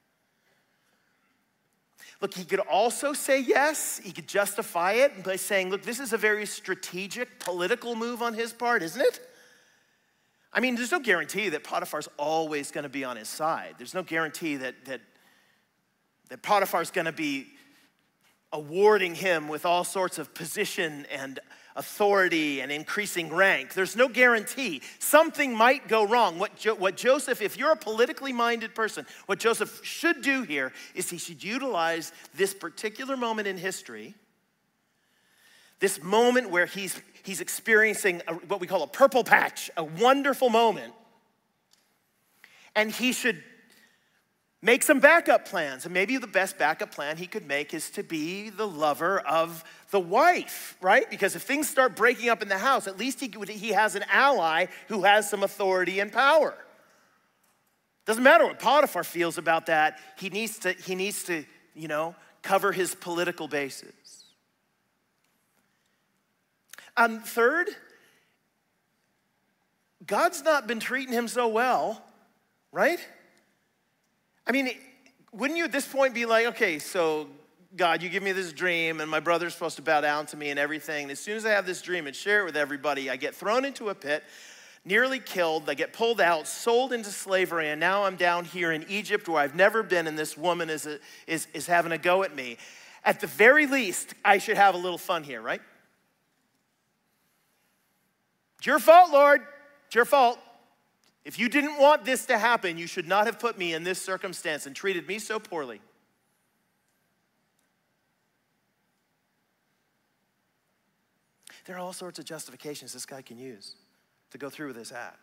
Look, he could also say yes. He could justify it by saying, look, this is a very strategic political move on his part, isn't it? I mean, there's no guarantee that Potiphar's always going to be on his side. There's no guarantee that Potiphar's going to be awarding him with all sorts of position and authority and increasing rank. There's no guarantee. Something might go wrong. What Joseph, if you're a politically minded person, what Joseph should do here is he should utilize this particular moment in history, this moment where he's experiencing what we call a purple patch, a wonderful moment, and he should make some backup plans. And maybe the best backup plan he could make is to be the lover of the wife, right? Because if things start breaking up in the house, at least he has an ally who has some authority and power. Doesn't matter what Potiphar feels about that. He needs to, cover his political bases. Third, God's not been treating him so well, right? I mean, wouldn't you at this point be like, okay, so God, you give me this dream and my brother's supposed to bow down to me and everything. And as soon as I have this dream and share it with everybody, I get thrown into a pit, nearly killed, I get pulled out, sold into slavery, and now I'm down here in Egypt where I've never been, and this woman is having a go at me. At the very least, I should have a little fun here, right? It's your fault, Lord. It's your fault. If you didn't want this to happen, you should not have put me in this circumstance and treated me so poorly. There are all sorts of justifications this guy can use to go through with this act.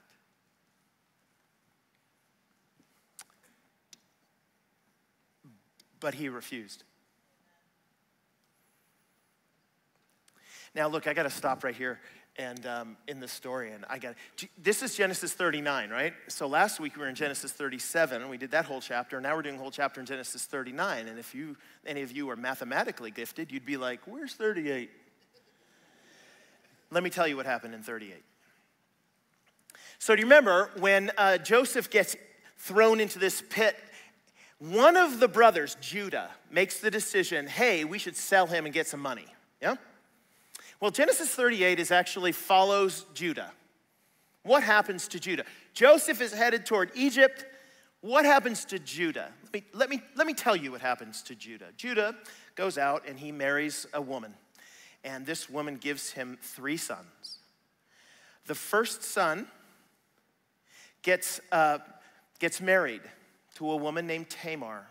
But he refused. Now look, I got to stop right here. and in the story, and this is Genesis 39, right? So last week we were in Genesis 37, and we did that whole chapter. Now we're doing a whole chapter in Genesis 39, and if any of you are mathematically gifted, you'd be like, where's 38? Let me tell you what happened in 38. So do you remember when Joseph gets thrown into this pit, one of the brothers, Judah, makes the decision, hey, we should sell him and get some money, yeah? Well, Genesis 38 actually follows Judah. What happens to Judah? Joseph is headed toward Egypt. What happens to Judah? Let me tell you what happens to Judah. Judah goes out and he marries a woman. And this woman gives him 3 sons. The first son gets married to a woman named Tamar.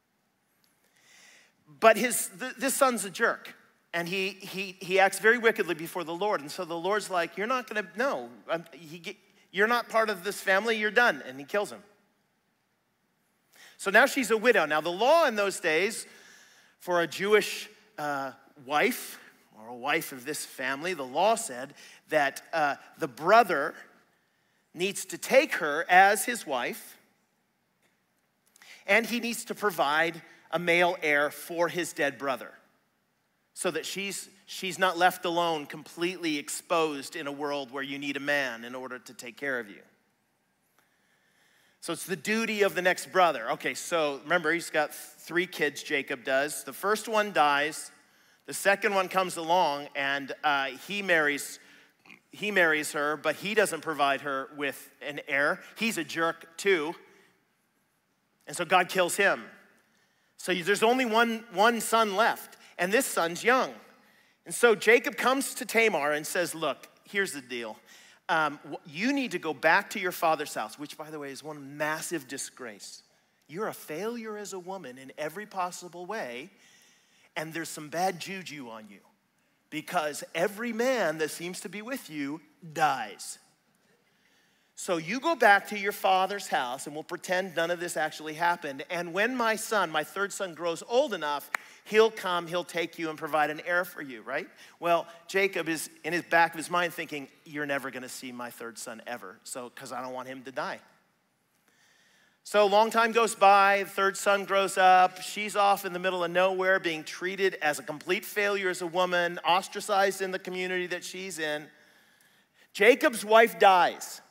But this son's a jerk. And he acts very wickedly before the Lord. And so the Lord's like, you're not going to, no. You're not part of this family, you're done. And he kills him. So now she's a widow. Now the law in those days for a Jewish wife, or a wife of this family, the law said that the brother needs to take her as his wife, and he needs to provide a male heir for his dead brother, so that she's not left alone, completely exposed in a world where you need a man in order to take care of you. So it's the duty of the next brother. Okay, so remember, he's got 3 kids, Jacob does. The first one dies. The second one comes along, and he marries her, but he doesn't provide her with an heir. He's a jerk too. And so God kills him. So there's only one son left. And this son's young. And so Jacob comes to Tamar and says, look, here's the deal. You need to go back to your father's house, which, by the way, is one massive disgrace. You're a failure as a woman in every possible way, and there's some bad juju on you, because every man that seems to be with you dies. So you go back to your father's house, and we'll pretend none of this actually happened. And when my 3rd son, grows old enough, he'll come, he'll take you and provide an heir for you, right? Well, Jacob is in his back of his mind thinking, you're never going to see my 3rd son ever, because I don't want him to die. So a long time goes by, the 3rd son grows up, she's off in the middle of nowhere being treated as a complete failure as a woman, ostracized in the community that she's in. Jacob's wife dies.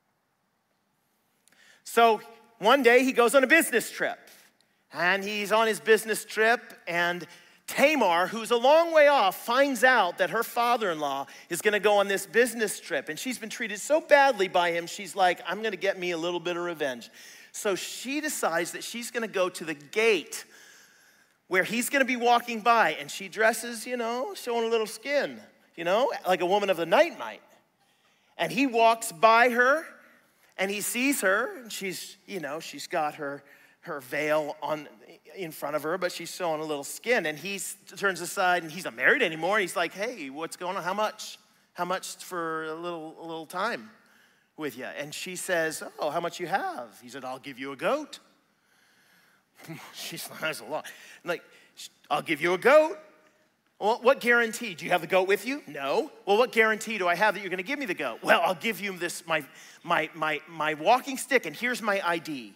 So one day he goes on a business trip, and he's on his business trip, and Tamar, who's a long way off, finds out that her father-in-law is going to go on this business trip, and she's been treated so badly by him, she's like, I'm going to get me a little bit of revenge. So she decides that she's going to go to the gate where he's going to be walking by, and she dresses, showing a little skin, like a woman of the night might. And he walks by her, and he sees her, and she's got her veil on in front of her, but she's showing a little skin. And he turns aside, and he's not married anymore. He's like, hey, what's going on? How much? How much for a little time with you? And she says, oh, how much you have? He said, I'll give you a goat. She's like, that's a lot. Like, I'll give you a goat. Well, what guarantee? Do you have the goat with you? No. Well, what guarantee do I have that you're going to give me the goat? Well, I'll give you this my walking stick, and here's my ID.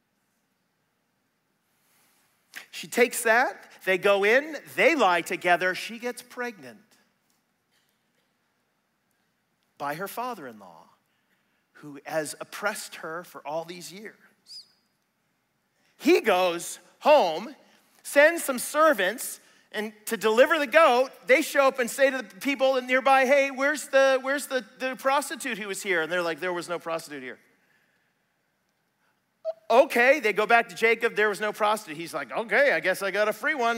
She takes that. They go in. They lie together. She gets pregnant by her father-in-law, who has oppressed her for all these years. He goes home, sends some servants, and to deliver the goat, they show up and say to the people nearby, hey, where's the prostitute who was here? And they're like, there was no prostitute here. Okay, they go back to Jacob, there was no prostitute. He's like, okay, I guess I got a free one.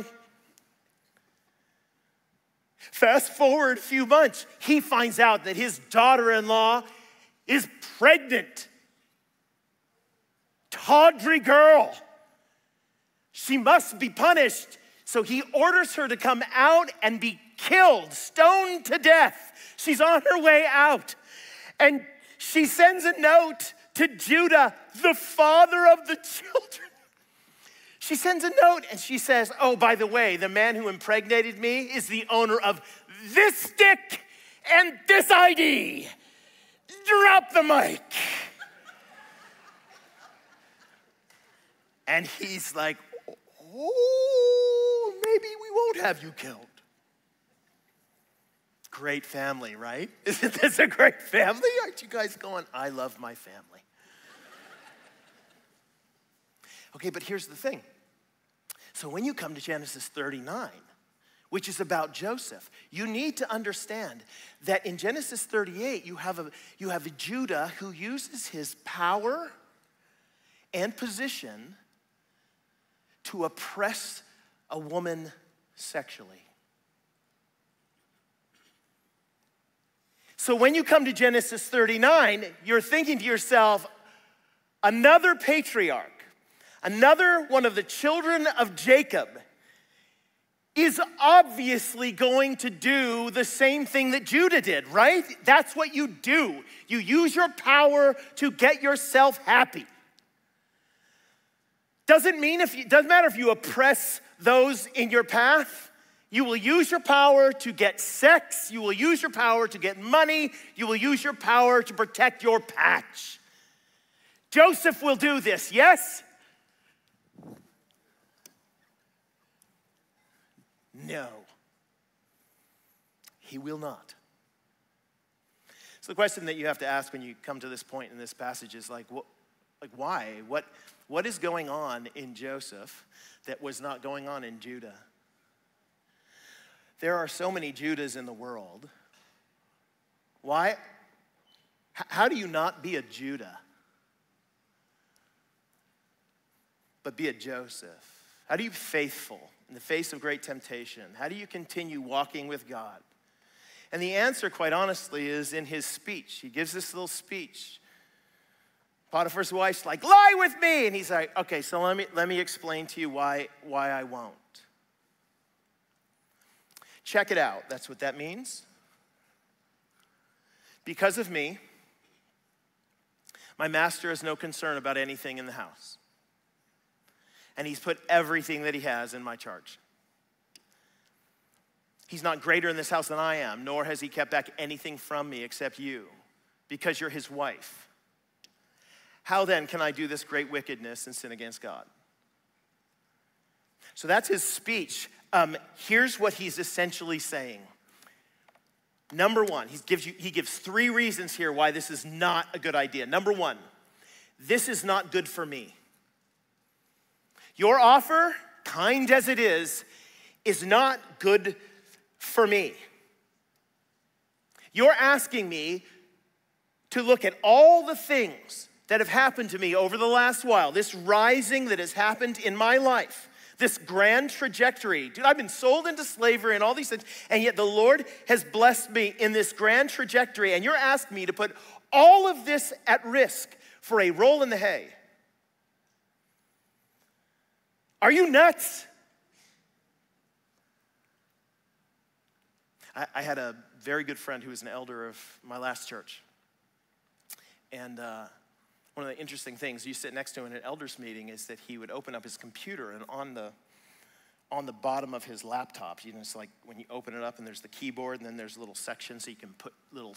Fast forward a few months, he finds out that his daughter-in-law is pregnant. Tawdry girl. She must be punished. So he orders her to come out and be killed, stoned to death. She's on her way out. And she sends a note to Judah, the father of the children. She sends a note and she says, oh, by the way, the man who impregnated me is the owner of this stick and this ID. Drop the mic. And he's like, oh, maybe we won't have you killed. Great family, right? Isn't this a great family? Aren't you guys going, I love my family? Okay, but here's the thing. So when you come to Genesis 39, which is about Joseph, you need to understand that in Genesis 38, you have a Judah who uses his power and position to oppress a woman sexually. So when you come to Genesis 39, you're thinking to yourself, another patriarch, another one of the children of Jacob is obviously going to do the same thing that Judah did, right? That's what you do. You use your power to get yourself happy. Doesn't matter if you oppress those in your path. You will use your power to get sex. You will use your power to get money. You will use your power to protect your patch. Joseph will do this, yes? No, he will not. So the question that you have to ask when you come to this point in this passage is why? What is going on in Joseph that was not going on in Judah? There are so many Judahs in the world. Why? How do you not be a Judah, but be a Joseph? How do you be faithful in the face of great temptation? How do you continue walking with God? And the answer, quite honestly, is in his speech. He gives this little speech. Potiphar's wife's like, lie with me. And he's like, okay, so let me explain to you why I won't. Check it out. That's what that means. Because of me, my master has no concern about anything in the house. And he's put everything that he has in my charge. He's not greater in this house than I am, nor has he kept back anything from me except you, because you're his wife. How then can I do this great wickedness and sin against God? So that's his speech. Here's what he's essentially saying. Number one, he gives three reasons here why this is not a good idea. Number one, this is not good for me. Your offer, kind as it is not good for me. You're asking me to look at all the things that have happened to me over the last while, this rising that has happened in my life, this grand trajectory. Dude, I've been sold into slavery and all these things, and yet the Lord has blessed me in this grand trajectory, and you're asking me to put all of this at risk for a roll in the hay. Are you nuts? I had a very good friend who was an elder of my last church. And one of the interesting things, you sit next to him in an elders meeting, is that he would open up his computer, and on the bottom of his laptop, it's like when you open it up and there's the keyboard, and then there's a little section so you can put little,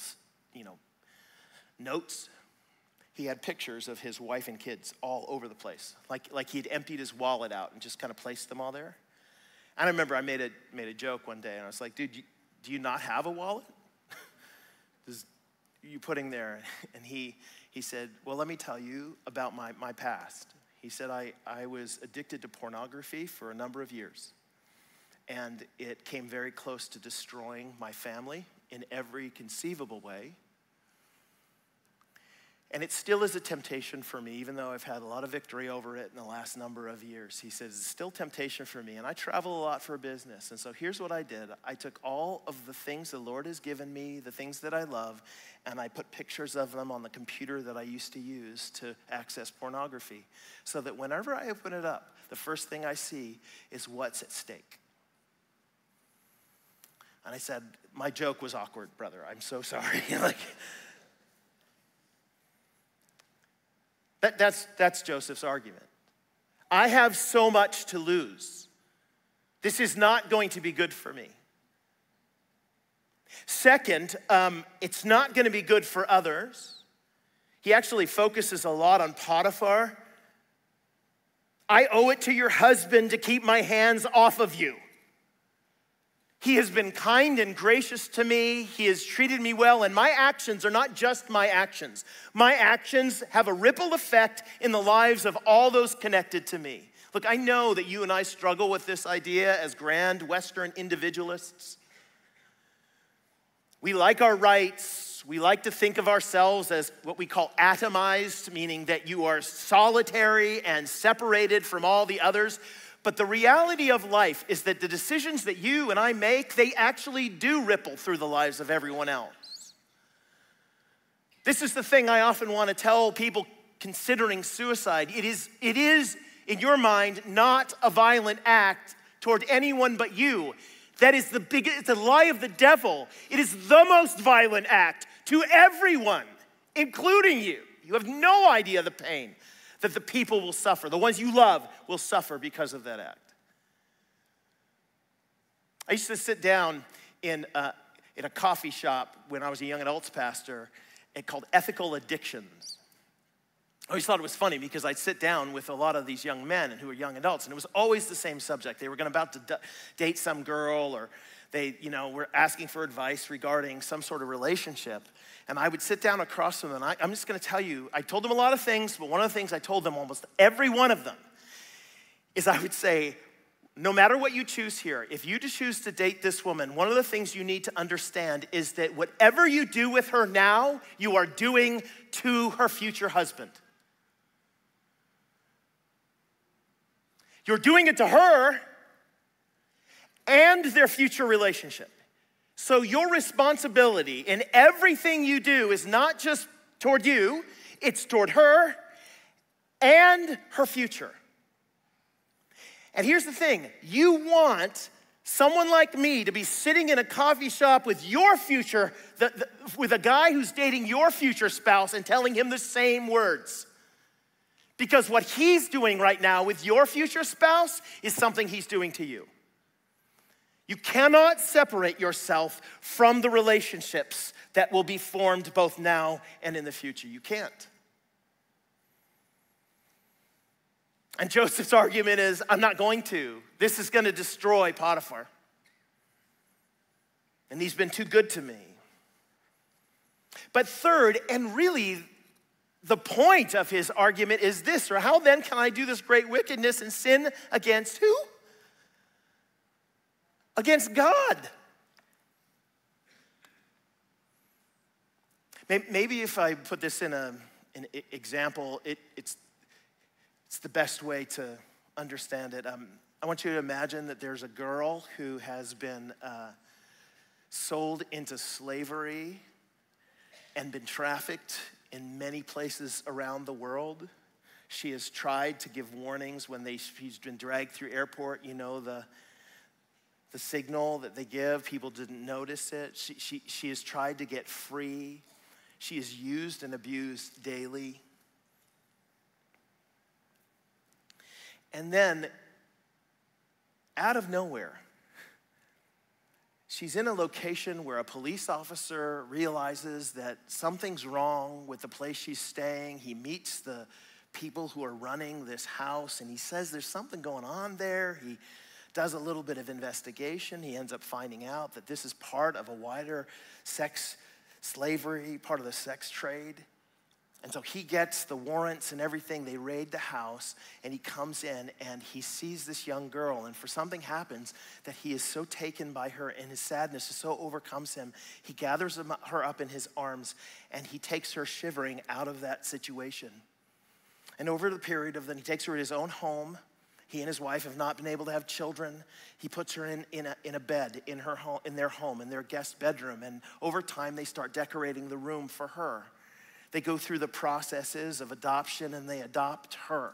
notes. He had pictures of his wife and kids all over the place. Like he'd emptied his wallet out and just kind of placed them all there. And I remember I made a joke one day, and I was like, dude, do you not have a wallet? You putting there? And he said, well, let me tell you about my past. He said, I was addicted to pornography for a number of years. And it came very close to destroying my family in every conceivable way. And it still is a temptation for me, even though I've had a lot of victory over it in the last number of years. He says, it's still temptation for me, and I travel a lot for business. And so here's what I did. I took all of the things the Lord has given me, the things that I love, and I put pictures of them on the computer that I used to use to access pornography, so that whenever I open it up, the first thing I see is what's at stake. And I said, my joke was awkward, brother. I'm so sorry. That's Joseph's argument. I have so much to lose. This is not going to be good for me. Second, it's not going to be good for others. He actually focuses a lot on Potiphar. I owe it to your husband to keep my hands off of you. He has been kind and gracious to me. He has treated me well, and my actions are not just my actions. My actions have a ripple effect in the lives of all those connected to me. Look, I know that you and I struggle with this idea as grand Western individualists. We like our rights. We like to think of ourselves as what we call atomized, meaning that you are solitary and separated from all the others. But the reality of life is that the decisions that you and I make, they actually do ripple through the lives of everyone else. This is the thing I often want to tell people considering suicide. It is, in your mind, not a violent act toward anyone but you. That is it's a lie of the devil. It is the most violent act to everyone, including you. You have no idea the pain that the people will suffer. The ones you love will suffer because of that act. I used to sit down in a coffee shop when I was a young adults pastor called Ethical Addictions. I always thought it was funny because I'd sit down with a lot of these young men who were young adults, and it was always the same subject. They were about to date some girl, or they, were asking for advice regarding some sort of relationship. And I would sit down across from them, and I'm just going to tell you, I told them a lot of things, but one of the things I told them, almost every one of them, is I would say, no matter what you choose here, if you choose to date this woman, one of the things you need to understand is that whatever you do with her now, you are doing to her future husband. You're doing it to her and their future relationship. So your responsibility in everything you do is not just toward you, it's toward her and her future. And here's the thing, you want someone like me to be sitting in a coffee shop with your future, with a guy who's dating your future spouse and telling him the same words. Because what he's doing right now with your future spouse is something he's doing to you. You cannot separate yourself from the relationships that will be formed both now and in the future. You can't. And Joseph's argument is, I'm not going to. This is going to destroy Potiphar. And he's been too good to me. But third, and really the point of his argument is this, or how then can I do this great wickedness and sin against who? Against God. Maybe if I put this in an example, it's the best way to understand it. I want you to imagine that there's a girl who has been sold into slavery and been trafficked in many places around the world. She has tried to give warnings when she's been dragged through airport. You know, the signal that they give, people didn't notice it. She has tried to get free. She is used and abused daily. And then, out of nowhere, she's in a location where a police officer realizes that something's wrong with the place she's staying. He meets the people who are running this house, and he says there's something going on there. He does a little bit of investigation. He ends up finding out that this is part of a wider sex slavery, part of the sex trade. And so he gets the warrants and everything. They raid the house, and he comes in, and he sees this young girl, and for something happens that he is so taken by her, and his sadness so overcomes him. He gathers her up in his arms, and he takes her shivering out of that situation. And over the period of then, he takes her to his own home. He and his wife have not been able to have children. He puts her in a bed in her home, in their guest bedroom, and over time they start decorating the room for her. They go through the processes of adoption, and they adopt her.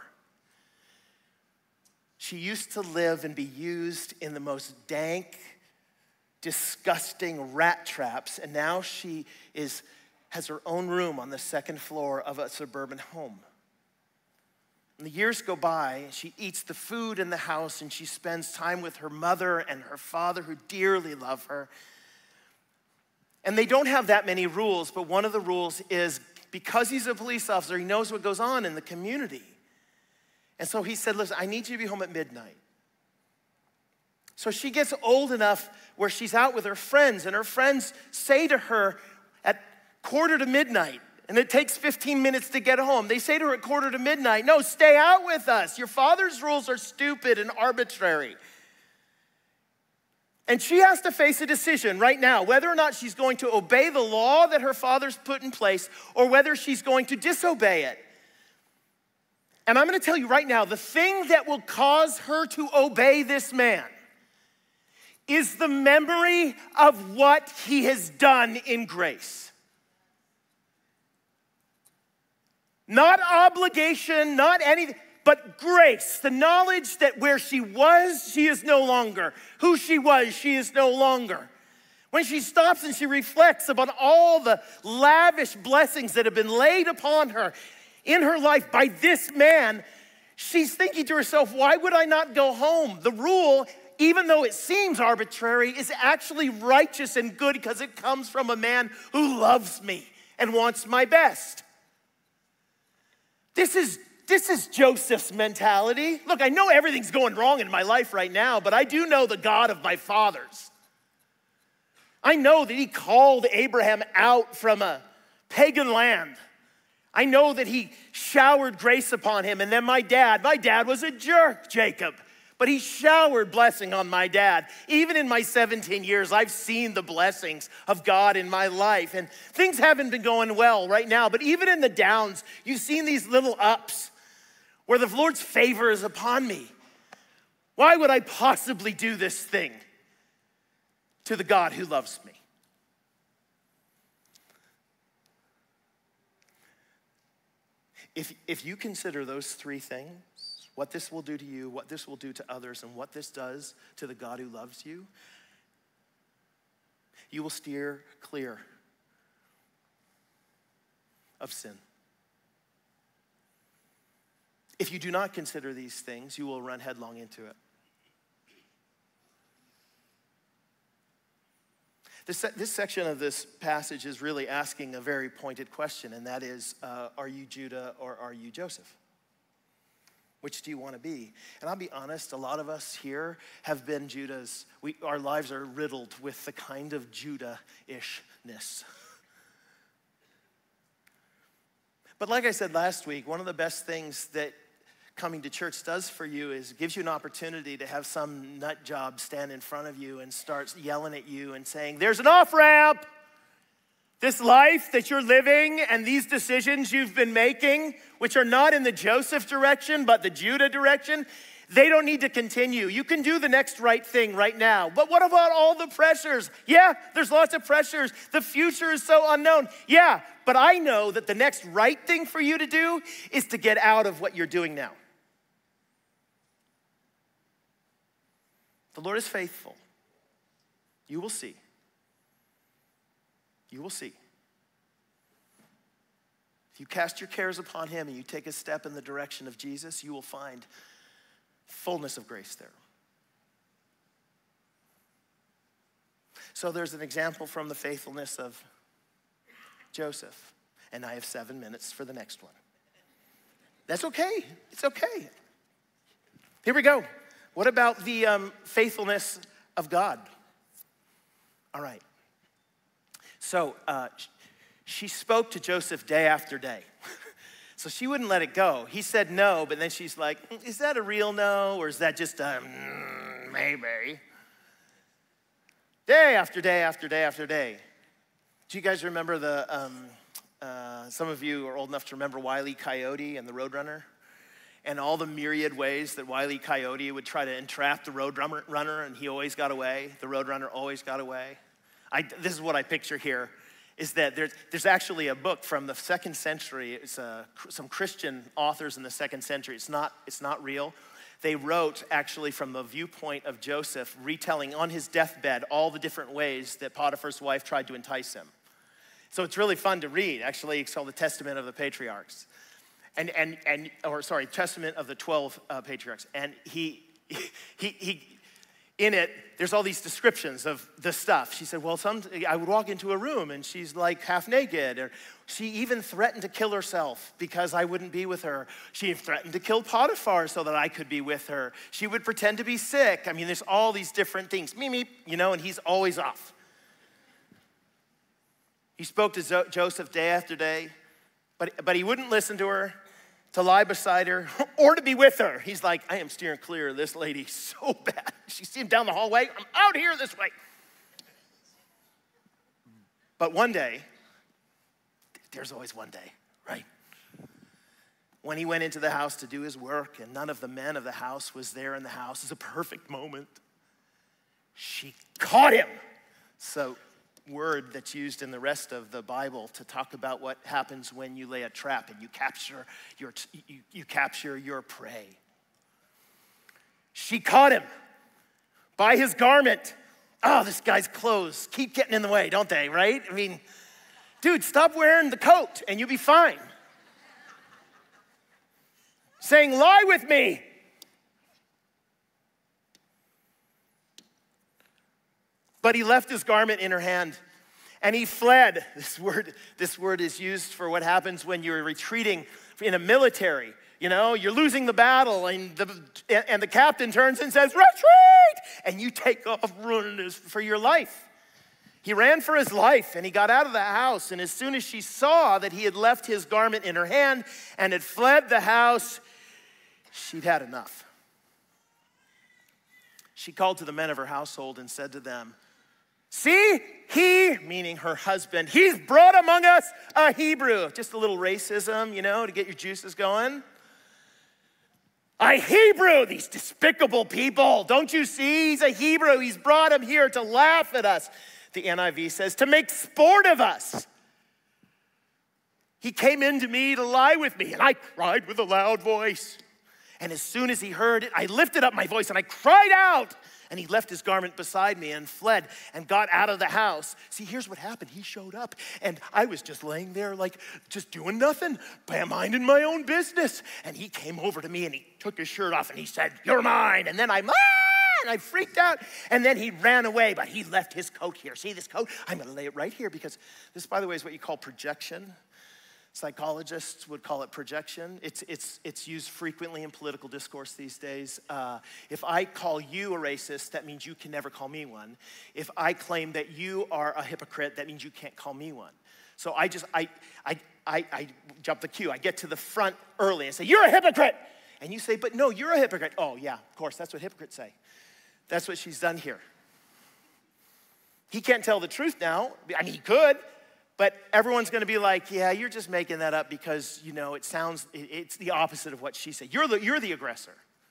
She used to live and be used in the most dank, disgusting rat traps, and now she has her own room on the second floor of a suburban home. And the years go by, she eats the food in the house, and she spends time with her mother and her father who dearly love her. And they don't have that many rules, but one of the rules is because he's a police officer, he knows what goes on in the community. And so he said, listen, I need you to be home at midnight. So she gets old enough where she's out with her friends, and her friends say to her at 1:45, and it takes 15 minutes to get home. They say to her at 1:45, no, stay out with us. Your father's rules are stupid and arbitrary. And she has to face a decision right now, whether or not she's going to obey the law that her father's put in place or whether she's going to disobey it. And I'm going to tell you right now, the thing that will cause her to obey this man is the memory of what he has done in grace. Not obligation, not anything. But grace, the knowledge that where she was, she is no longer. Who she was, she is no longer. When she stops and she reflects about all the lavish blessings that have been laid upon her in her life by this man, she's thinking to herself, why would I not go home? The rule, even though it seems arbitrary, is actually righteous and good because it comes from a man who loves me and wants my best. This is Joseph's mentality. Look, I know everything's going wrong in my life right now, but I do know the God of my fathers. I know that he called Abraham out from a pagan land. I know that he showered grace upon him. And then my dad was a jerk, Jacob, but he showered blessing on my dad. Even in my 17 years, I've seen the blessings of God in my life. And things haven't been going well right now, but even in the downs, you've seen these little ups where the Lord's favor is upon me. Why would I possibly do this thing to the God who loves me? If you consider those three things, what this will do to you, what this will do to others, and what this does to the God who loves you, you will steer clear of sin. If you do not consider these things, you will run headlong into it. This section of this passage is really asking a very pointed question, and that is, are you Judah or are you Joseph? Which do you want to be? And I'll be honest, a lot of us here have been Judahs. Our lives are riddled with the kind of Judah-ishness. But like I said last week, one of the best things that coming to church does for you is gives you an opportunity to have some nut job stand in front of you and start yelling at you and saying, there's an off-ramp. This life that you're living and these decisions you've been making, which are not in the Joseph direction, but the Judah direction, they don't need to continue. You can do the next right thing right now. But what about all the pressures? Yeah, there's lots of pressures. The future is so unknown. Yeah, but I know that the next right thing for you to do is to get out of what you're doing now. The Lord is faithful. You will see. You will see. If you cast your cares upon him and you take a step in the direction of Jesus, you will find fullness of grace there. So there's an example from the faithfulness of Joseph. And I have 7 minutes for the next one. That's okay. It's okay. Here we go. What about the faithfulness of God? All right. So she spoke to Joseph day after day. So she wouldn't let it go. He said no, but then she's like, is that a real no, or is that just a maybe? Day after day after day after day. Do you guys remember some of you are old enough to remember Wile E. Coyote and the Roadrunner? And all the myriad ways that Wile E. Coyote would try to entrap the Roadrunner, and he always got away. The Roadrunner always got away. This is what I picture here, is that there's actually a book from the 2nd century. It's some Christian authors in the 2nd century. It's not real. They wrote actually from the viewpoint of Joseph, retelling on his deathbed all the different ways that Potiphar's wife tried to entice him. So it's really fun to read. Actually, it's called the Testament of the Patriarchs. Testament of the 12 patriarchs. And in it, there's all these descriptions of the stuff. She said, well, I would walk into a room and she's like half naked. Or she even threatened to kill herself because I wouldn't be with her. She threatened to kill Potiphar so that I could be with her. She would pretend to be sick. I mean, there's all these different things. Meep, and he's always off. He spoke to Joseph day after day, but he wouldn't listen to her, to lie beside her, or to be with her. He's like, I am steering clear of this lady so bad. She sees him down the hallway. I'm out here this way. But one day, there's always one day, right? When he went into the house to do his work and none of the men of the house was there in the house, it's a perfect moment. She caught him. So word that's used in the rest of the Bible to talk about what happens when you lay a trap and you capture your prey. She caught him by his garment. Oh, this guy's clothes keep getting in the way, don't they, right? I mean, dude, stop wearing the coat and you'll be fine. Saying, lie with me. But he left his garment in her hand and he fled. This word is used for what happens when you're retreating in a military. You're losing the battle and the captain turns and says, retreat! And you take off running for your life. He ran for his life and he got out of the house. And as soon as she saw that he had left his garment in her hand and had fled the house, she'd had enough. She called to the men of her household and said to them, see, he, meaning her husband, he's brought among us a Hebrew. Just a little racism, to get your juices going. A Hebrew, these despicable people. Don't you see? He's a Hebrew. He's brought him here to laugh at us. The NIV says, to make sport of us. He came in to me to lie with me, and I cried with a loud voice. And as soon as he heard it, I lifted up my voice and I cried out. And he left his garment beside me and fled and got out of the house. See, here's what happened. He showed up and I was just laying there like just doing nothing, minding my own business. And he came over to me and he took his shirt off and he said, you're mine. And then I freaked out. And then he ran away, but he left his coat here. See this coat? I'm going to lay it right here because this, by the way, is what you call projection. Psychologists would call it projection. It's used frequently in political discourse these days. If I call you a racist, that means you can never call me one. If I claim that you are a hypocrite, that means you can't call me one. So I jump the queue. I get to the front early and say, you're a hypocrite. And you say, but no, you're a hypocrite. Oh yeah, of course, that's what hypocrites say. That's what she's done here. He can't tell the truth now. I mean, he could. But everyone's going to be like, yeah, you're just making that up because, it's the opposite of what she said. You're the aggressor.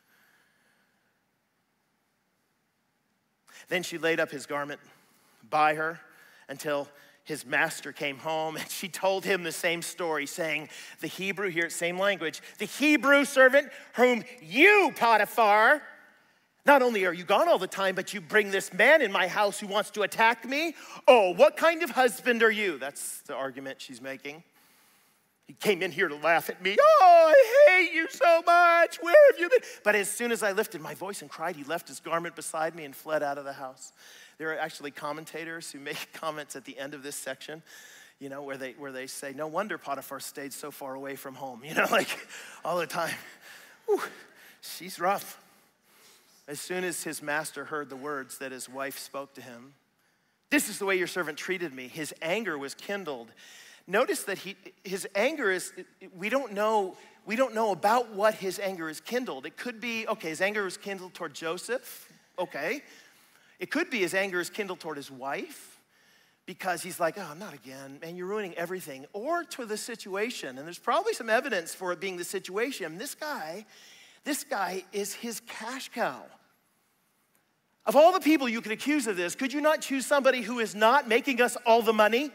Then she laid up his garment by her until his master came home, and she told him the same story, saying, the Hebrew, here, same language, the Hebrew servant whom you, Potiphar, not only are you gone all the time, but you bring this man in my house who wants to attack me. Oh, what kind of husband are you? That's the argument she's making. He came in here to laugh at me. Oh, I hate you so much. Where have you been? But as soon as I lifted my voice and cried, he left his garment beside me and fled out of the house. There are actually commentators who make comments at the end of this section, where they say, no wonder Potiphar stayed so far away from home, all the time. Whew, she's rough. As soon as his master heard the words that his wife spoke to him, this is the way your servant treated me, his anger was kindled. Notice that his anger is, we don't know about what his anger is kindled. It could be, okay, his anger was kindled toward Joseph, okay. It could be his anger is kindled toward his wife because he's like, oh, not again, man, you're ruining everything. Or to the situation, and there's probably some evidence for it being the situation. This guy is his cash cow. Of all the people you could accuse of this, could you not choose somebody who is not making us all the money?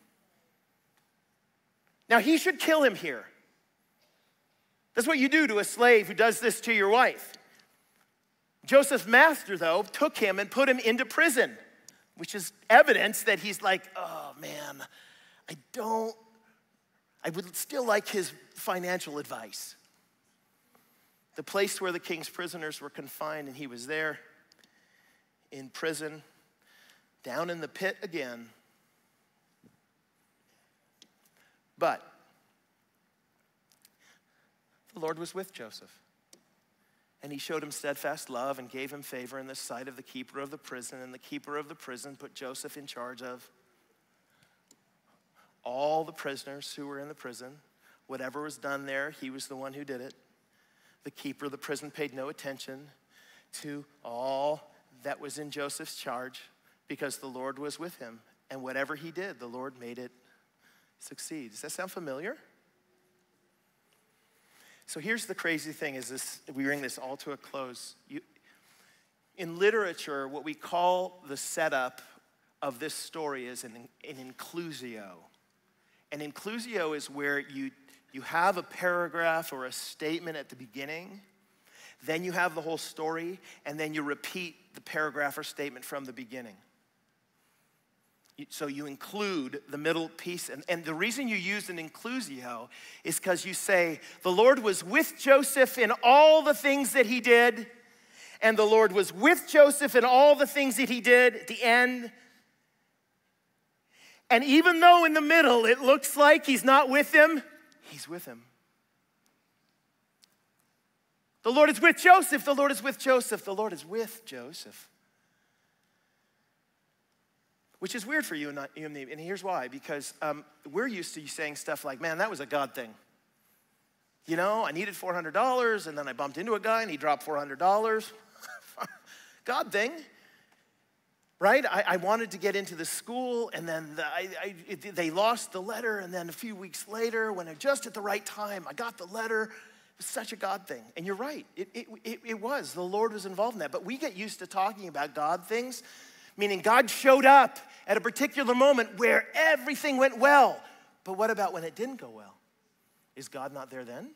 Now, he should kill him here. That's what you do to a slave who does this to your wife. Joseph's master, though, took him and put him into prison, which is evidence that he's like, oh, man, I would still like his financial advice. The place where the king's prisoners were confined, and he was there. in prison, down in the pit again. But the Lord was with Joseph. And he showed him steadfast love and gave him favor in the sight of the keeper of the prison. And the keeper of the prison put Joseph in charge of all the prisoners who were in the prison. Whatever was done there, he was the one who did it. The keeper of the prison paid no attention to all that was in Joseph's charge because the Lord was with him. And whatever he did, the Lord made it succeed. Does that sound familiar? So here's the crazy thing is this, we bring this all to a close. In literature, what we call the setup of this story is an inclusio. An inclusio is where you have a paragraph or a statement at the beginning, then you have the whole story, and then you repeat the paragraph or statement from the beginning. So you include the middle piece. And the reason you use an inclusio is because you say, the Lord was with Joseph in all the things that he did, and the Lord was with Joseph in all the things that he did at the end. And even though in the middle it looks like he's not with him, he's with him. The Lord is with Joseph, the Lord is with Joseph, the Lord is with Joseph. Which is weird for you and me, and here's why. Because we're used to you saying stuff like, man, that was a God thing. You know, I needed $400, and then I bumped into a guy, and he dropped $400. God thing, right? I wanted to get into the school, and then they lost the letter, and then a few weeks later, when just at the right time, I got the letter. It was such a God thing. And you're right, it was. The Lord was involved in that. But we get used to talking about God things, meaning God showed up at a particular moment where everything went well. But what about when it didn't go well? Is God not there then?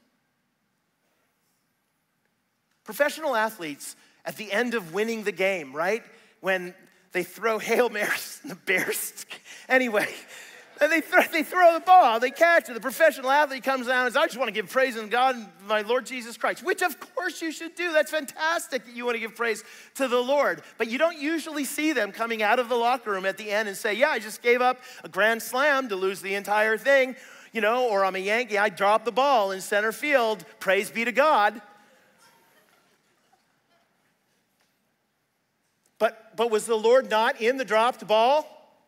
Professional athletes, at the end of winning the game, right? When they throw Hail Marys and the Bears, anyway, and they throw the ball, they catch it. The professional athlete comes down and says, I just want to give praise to God and my Lord Jesus Christ, which of course you should do. That's fantastic that you want to give praise to the Lord. But you don't usually see them coming out of the locker room at the end and say, yeah, I just gave up a grand slam to lose the entire thing, you know, or I'm a Yankee, I dropped the ball in center field, praise be to God. But was the Lord not in the dropped ball?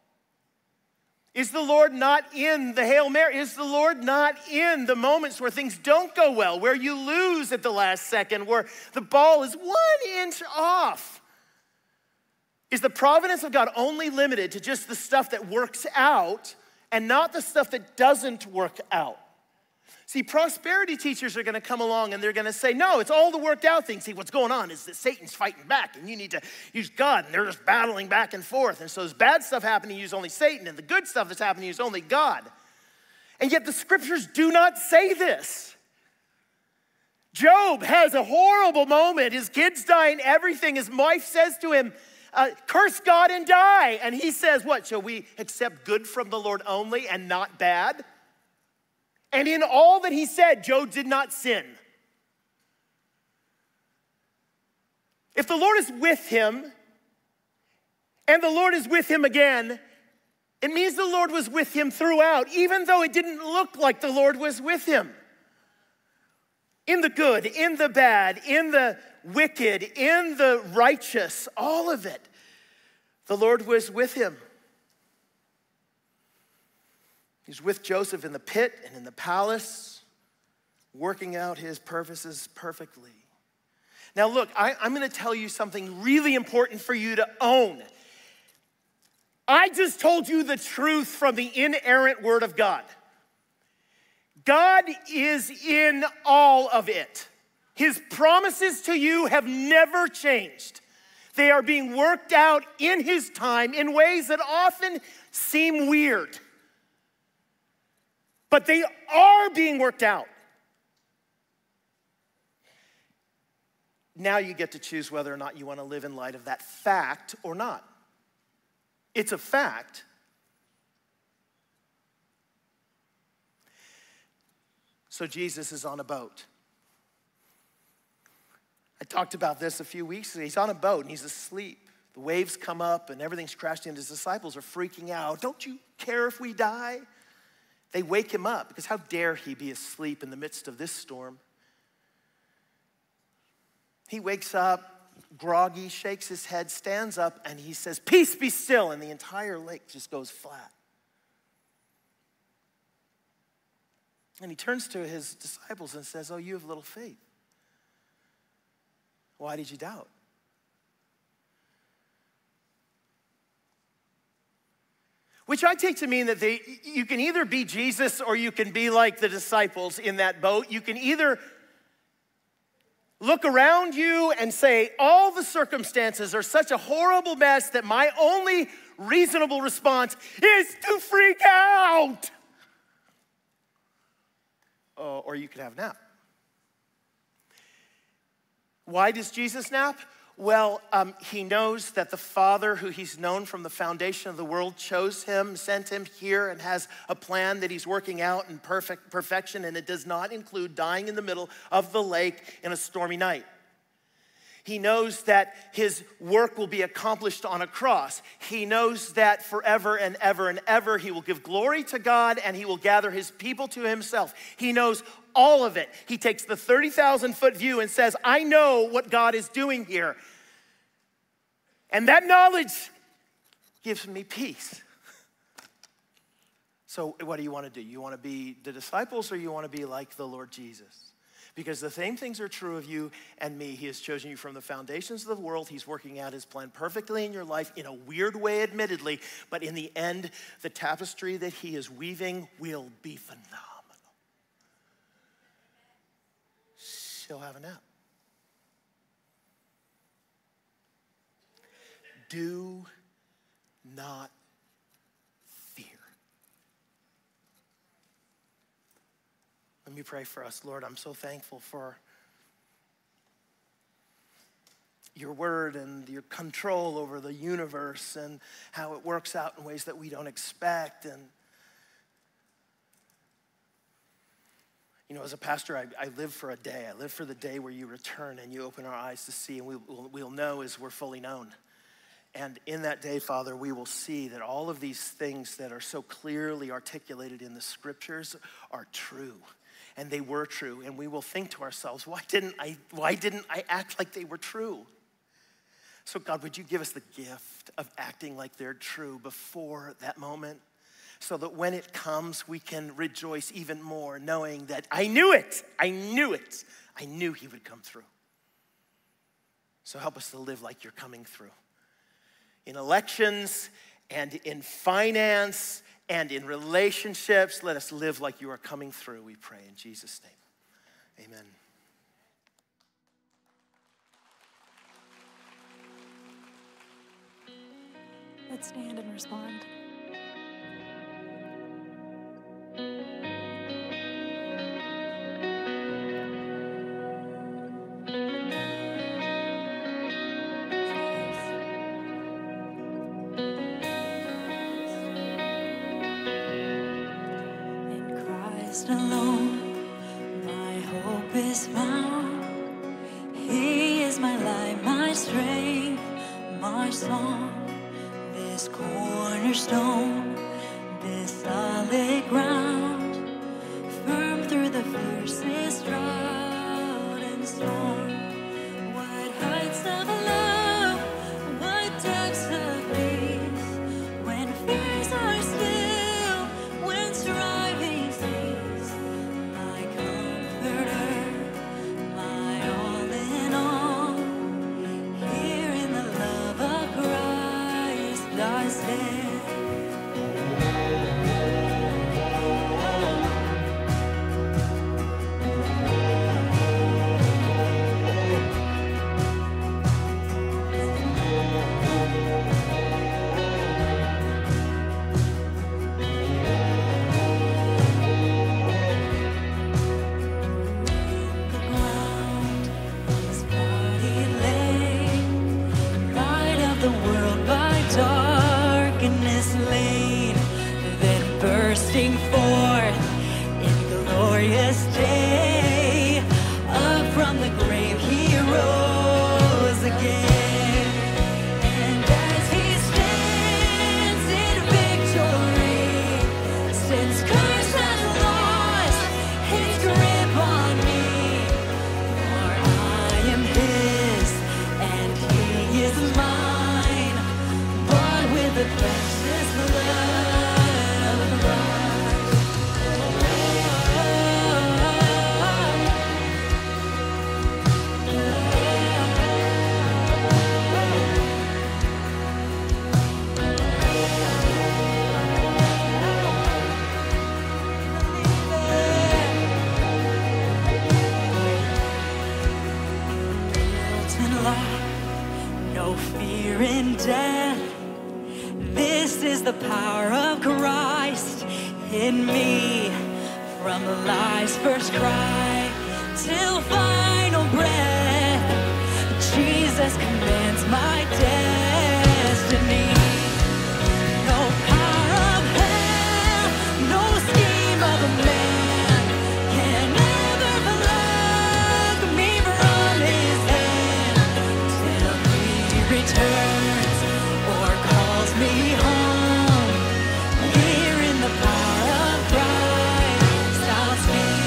Is the Lord not in the Hail Mary? Is the Lord not in the moments where things don't go well, where you lose at the last second, where the ball is 1 inch off? Is the providence of God only limited to just the stuff that works out and not the stuff that doesn't work out? See, prosperity teachers are going to come along and they're going to say, no, it's all the worked out things. See, what's going on is that Satan's fighting back and you need to use God, and they're just battling back and forth. And so there's bad stuff happening, you use only Satan, and the good stuff that's happening, you use only God. And yet the scriptures do not say this. Job has a horrible moment. His kids die and everything. His wife says to him, curse God and die. And he says, what, shall we accept good from the Lord only and not bad? And in all that he said, Job did not sin. If the Lord is with him, and the Lord is with him again, it means the Lord was with him throughout, even though it didn't look like the Lord was with him. In the good, in the bad, in the wicked, in the righteous, all of it, the Lord was with him. He's with Joseph in the pit and in the palace, working out his purposes perfectly. Now look, I'm going to tell you something really important for you to own. I just told you the truth from the inerrant word of God. God is in all of it. His promises to you have never changed. They are being worked out in his time in ways that often seem weird. But they are being worked out. Now you get to choose whether or not you want to live in light of that fact or not. It's a fact. So Jesus is on a boat. I talked about this a few weeks ago. He's on a boat and he's asleep. The waves come up and everything's crashing, and his disciples are freaking out. Don't you care if we die? They wake him up, because how dare he be asleep in the midst of this storm? He wakes up, groggy, shakes his head, stands up, and he says, "Peace, be still," and the entire lake just goes flat. And he turns to his disciples and says, "Oh, you have little faith. Why did you doubt?" Which I take to mean that you can either be Jesus or you can be like the disciples in that boat. You can either look around you and say, all the circumstances are such a horrible mess that my only reasonable response is to freak out. Or you could have a nap. Why does Jesus nap? Well, he knows that the Father, who he's known from the foundation of the world, chose him, sent him here, and has a plan that he's working out in perfection, and it does not include dying in the middle of the lake in a stormy night. He knows that his work will be accomplished on a cross. He knows that forever and ever and ever he will give glory to God and he will gather his people to himself. He knows all of it. He takes the 30,000-foot view and says, I know what God is doing here. And that knowledge gives me peace. So what do you want to do? You want to be the disciples, or you want to be like the Lord Jesus? Because the same things are true of you and me. He has chosen you from the foundations of the world. He's working out his plan perfectly in your life, in a weird way, admittedly. But in the end, the tapestry that he is weaving will be phenomenal. She'll have a nap. Do not fear. Let me pray for us. Lord, I'm so thankful for your word and your control over the universe and how it works out in ways that we don't expect. And you know, as a pastor, I live for a day. I live for the day where you return and you open our eyes to see, and we'll know as we're fully known. And in that day, Father, we will see that all of these things that are so clearly articulated in the scriptures are true. And they were true. And we will think to ourselves, why didn't I act like they were true? So God, would you give us the gift of acting like they're true before that moment, so that when it comes, we can rejoice even more, knowing that I knew it. I knew he would come through. So help us to live like you're coming through. In elections and in finance and in relationships, let us live like you are coming through, we pray in Jesus' name. Amen. Let's stand and respond. Alone, my hope is found. He is my light, my strength, my song. This cornerstone, this solid ground, firm through the fiercest drought and storm. What heights of love, what depths of peace, when fears are still, when striving cease. My comforter, my all in all, here in the love of Christ I stand. The world by darkness precious blood of Christ. Built in life, no fear in death. This is the power of Christ in me. From life's first cry till final breath, Jesus commands my destiny. No power of hell, no scheme of a man can ever pluck me from his hand till he returns or calls me home. Here in the power of Christ I'll stand.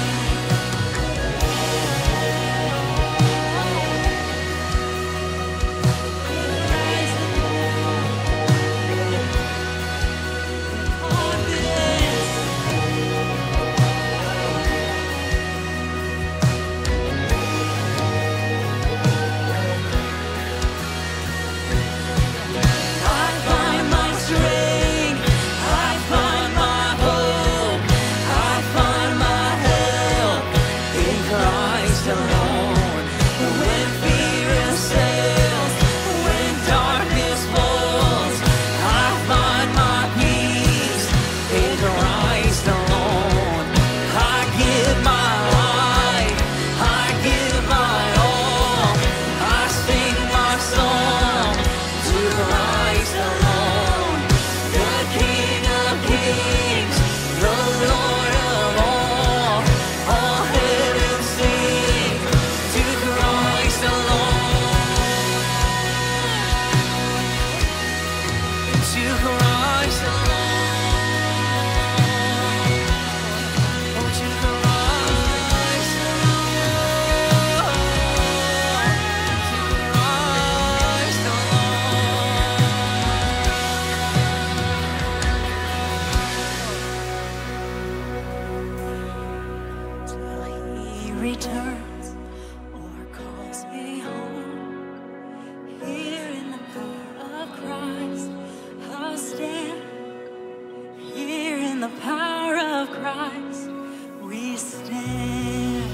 Returns or calls me home. Here in the power of Christ I'll stand. Here in the power of Christ we stand.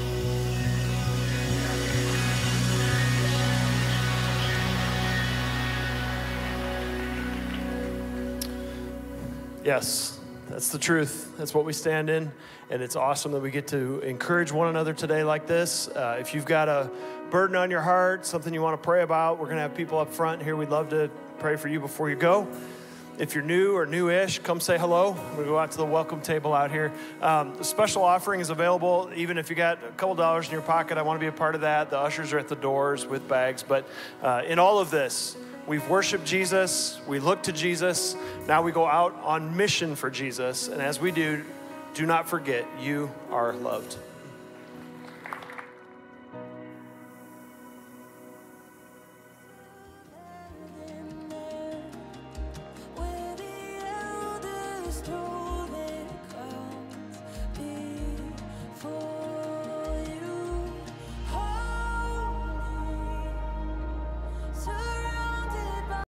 Yes, that's the truth. That's what we stand in. And it's awesome that we get to encourage one another today like this. If you've got a burden on your heart, something you want to pray about, we're going to have people up front here. We'd love to pray for you before you go. If you're new or new-ish, come say hello. We're going to go out to the welcome table out here. The special offering is available. Even if you got a couple dollars in your pocket, I want to be a part of that. The ushers are at the doors with bags. But in all of this, we've worshiped Jesus. We look to Jesus. Now we go out on mission for Jesus. And as we do not forget, you are loved. Where the elders told